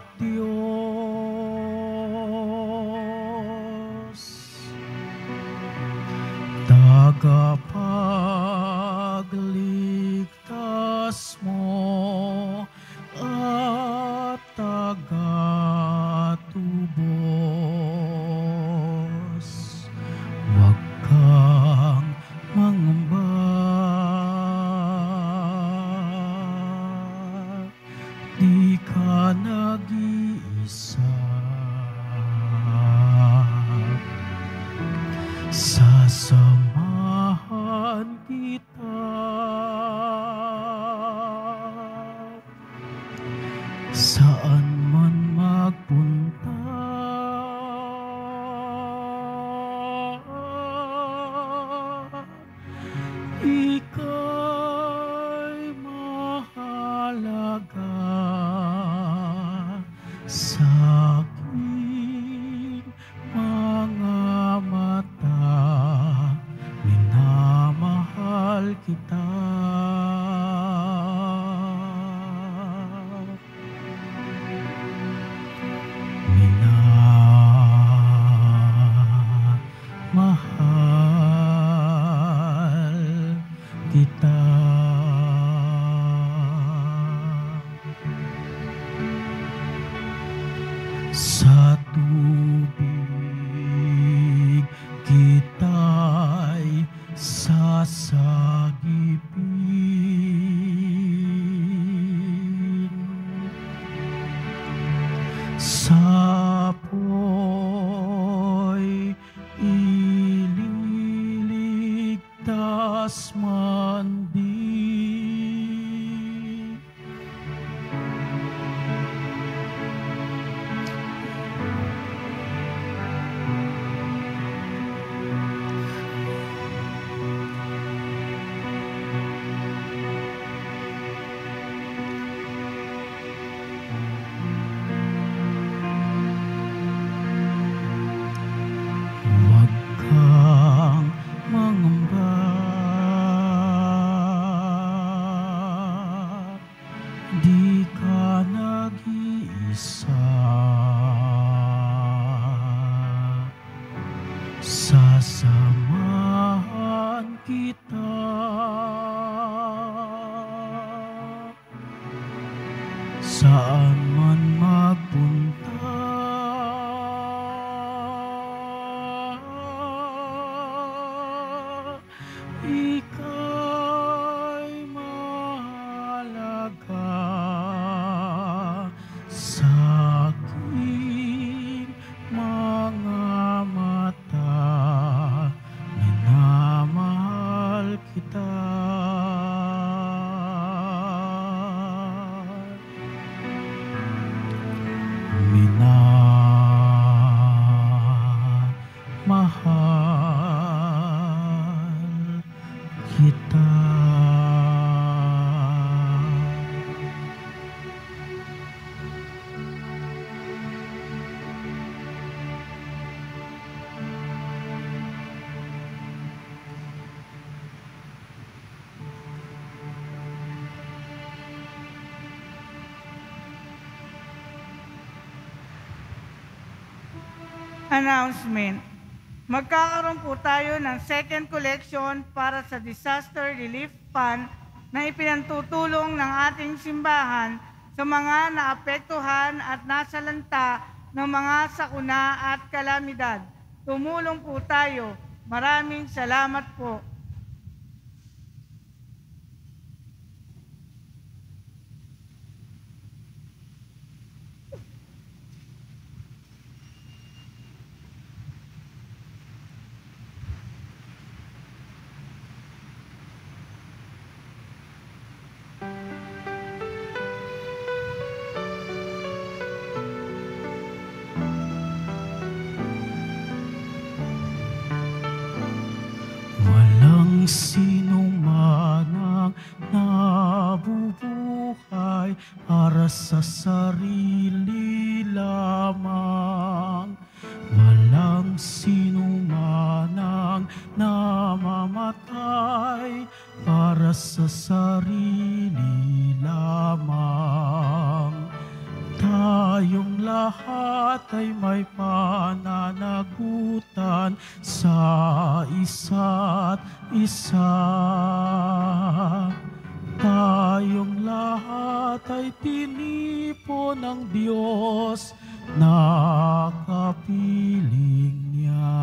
Diyos, tagapagligtas mo at tagatubos. Huwag kang mangamba, di ka nag-iisa. Sasamahan kita saan man magpunta. Ika'y mahalaga sa aking mga mata, minamahal kita. Minamahal kita. Sa tubig kita'y sasagipin, sa apoy ililigtas man din. sasamahan kita. Saan man magpunta, ika'y mahalaga sa aking mga mata. Minamahal kita. Minamahal kita. Announcement. Magkakaroon po tayo ng second collection para sa Disaster Relief Fund na ipinantutulong ng ating simbahan sa mga naapektuhan at nasalanta ng mga sakuna at kalamidad. Tumulong po tayo. Maraming salamat po. Walang sino man ang nabubuhay para sa sarili lamang. Walang sino man ang namamatay para sa sarili lamang. Tayong lahat ay may pananagutan sa isa't isa. Tayong lahat ay tinipo ng Diyos na kapiling niya.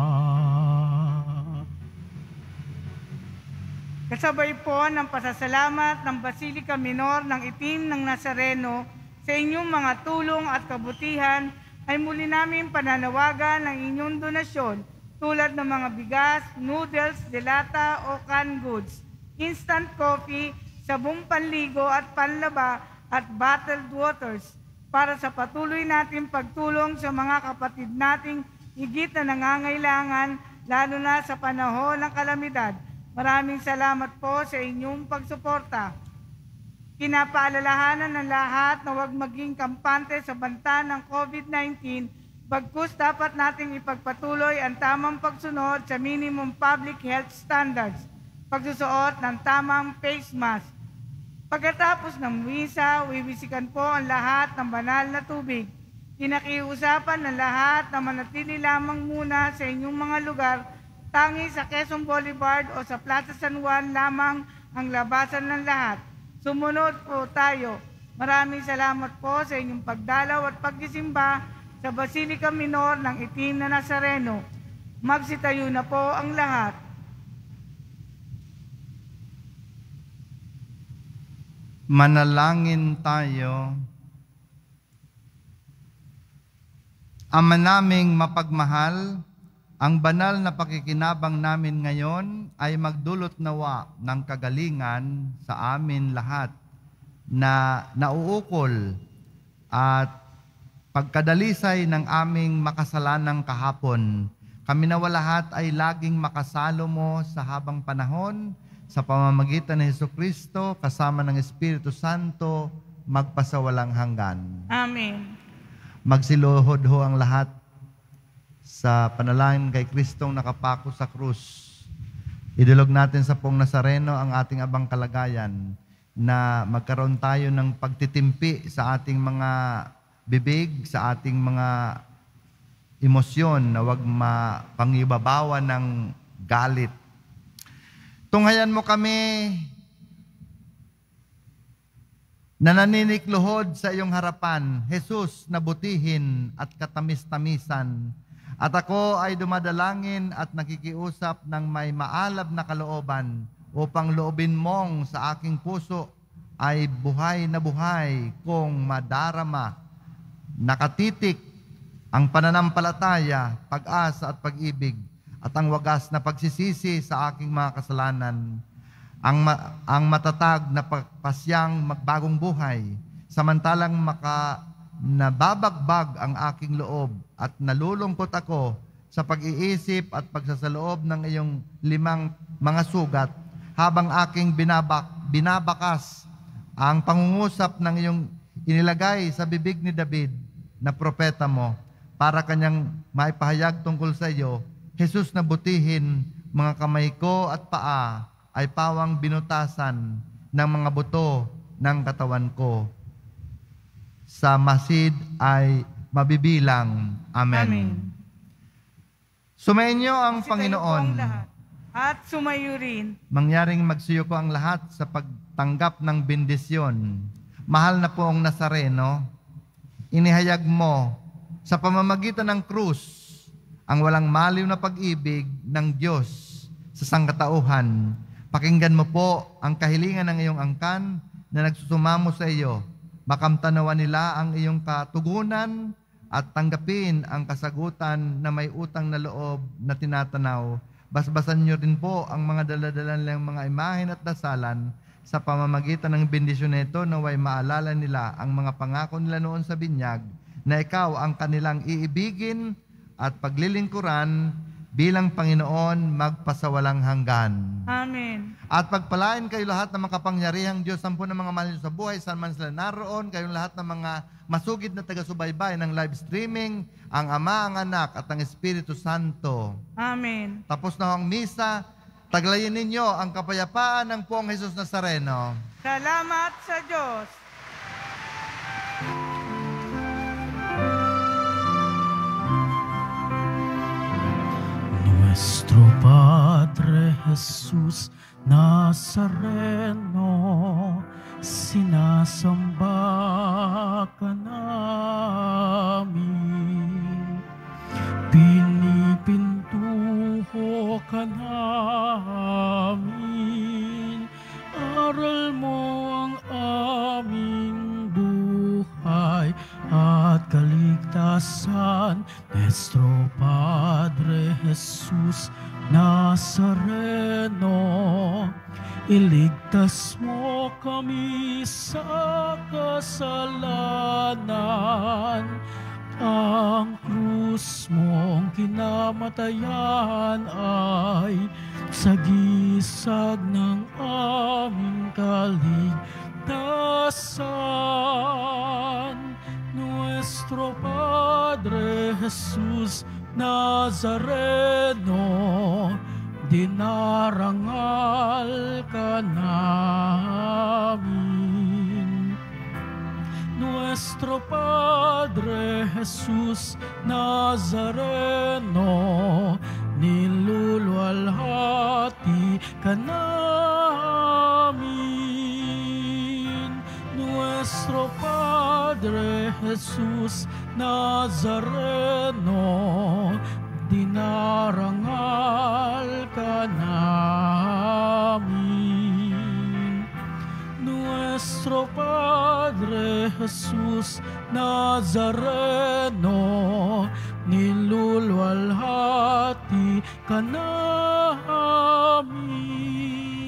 Kasabay po ng pasasalamat ng Basilica Minor ng Itim ng Nazareno sa inyong mga tulong at kabutihan, ay muli namin pananawagan ng inyong donasyon tulad ng mga bigas, noodles, delata o canned goods, instant coffee, sabong panligo at panlaba at bottled waters para sa patuloy nating pagtulong sa mga kapatid nating higit na nangangailangan lalo na sa panahon ng kalamidad. Maraming salamat po sa inyong pagsuporta. Kinapaalalahanan ng lahat na huwag maging kampante sa banta ng COVID-19, bagkus dapat nating ipagpatuloy ang tamang pagsunod sa minimum public health standards, pagsusuot ng tamang face mask. Pagkatapos ng misa, wiwisikan po ang lahat ng banal na tubig. Kinakiusapan ng lahat na manatili lamang muna sa inyong mga lugar, tangi sa Quezon Boulevard o sa Plaza San Juan lamang ang labasan ng lahat. Sumunod po tayo. Maraming salamat po sa inyong pagdalaw at pagsisimba sa Basilica Minor ng Itim na Nazareno. Magsitayo na po ang lahat. Manalangin tayo. Ama naming mapagmahal, ang banal na pakikinabang namin ngayon ay magdulot nawa ng kagalingan sa amin lahat na nauukol at pagkadalisay ng aming makasalanang kahapon. Kami nawa lahat ay laging makasalo mo sa habang panahon sa pamamagitan ng Jesucristo kasama ng Espiritu Santo magpasawalang hanggan. Amen. Magsiluhod ho ang lahat sa panalangin kay Kristong nakapako sa krus. Idulog natin sa Pong Nazareno ang ating abang kalagayan na magkaroon tayo ng pagtitimpi sa ating mga bibig, sa ating mga emosyon, na huwag mapangibabawan ng galit. Tunghayan mo kami na naninikluhod sa iyong harapan, Jesus, na butihin at katamis-tamisan. At ako ay dumadalangin at nakikiusap ng may maalab na kalooban upang loobin mong sa aking puso ay buhay na buhay kong madarama, nakatitik ang pananampalataya, pag-asa at pag-ibig, at ang wagas na pagsisisi sa aking mga kasalanan, ang matatag na pasyang magbagong buhay, samantalang nababagbag ang aking loob at nalulungkot ako sa pag-iisip at pagsasaloob ng iyong 5 mga sugat, habang aking binabakas ang pangungusap ng iyong inilagay sa bibig ni David na propeta mo, para kanyang maipahayag tungkol sa iyo. Jesus, na butihin, mga kamay ko at paa ay pawang binutasan ng mga buto ng katawan ko. Sa masid ay mabibilang. Amen. Amen. Sumainyo ang Sitayo po Panginoon. ang lahat. At sumayo rin. Mangyaring magsuyo ko ang lahat sa pagtanggap ng bendisyon. Mahal na poong Nazareno, inihayag mo sa pamamagitan ng krus ang walang maliw na pag-ibig ng Diyos sa sangkatauhan. Pakinggan mo po ang kahilingan ng iyong angkan na nagsusumamo sa iyo. Makamtanawan nila ang iyong katugunan at tanggapin ang kasagutan na may utang na loob na tinatanaw. Basbasan niyo rin po ang mga daladalan nilang mga imahen at dasalan sa pamamagitan ng bendisyon nito, naway maalala nila ang mga pangako nila noon sa binyag, na ikaw ang kanilang iibigin at paglilingkuran bilang Panginoon magpasawalang hanggan. Amen. At pagpalain kayo lahat ng makapangyarihang Diyos, 10 ng mga mahal sa buhay, saan man sila naroon, kayong lahat ng mga masugid na taga-subaybay ng live streaming, ang Ama, ang Anak, at ang Espiritu Santo. Amen. Tapos na ang misa, taglayin ninyo ang kapayapaan ng Poong Jesus Nazareno. Salamat sa Diyos. Nuestro Padre Jesus Nazareno, sinasamba ka namin, pinipintuho ka namin, aral mo ang aming buhay at kaligtasan. Nuestro Padre Jesus Nazareno, iligtas mo kami sa kasalanan. Ang krus mong kinamatayan ay sagisag ng aming kaligtasan. Nuestro Padre Jesus Nazareno, dinarangal ka namin. Nuestro Padre Jesus Nazareno, niluluwalhati ka namin. Nuestro Padre Jesus Nazareno, dinarangal ka namin. Nuestro Padre Jesus Nazareno, niluluwalhati ka namin.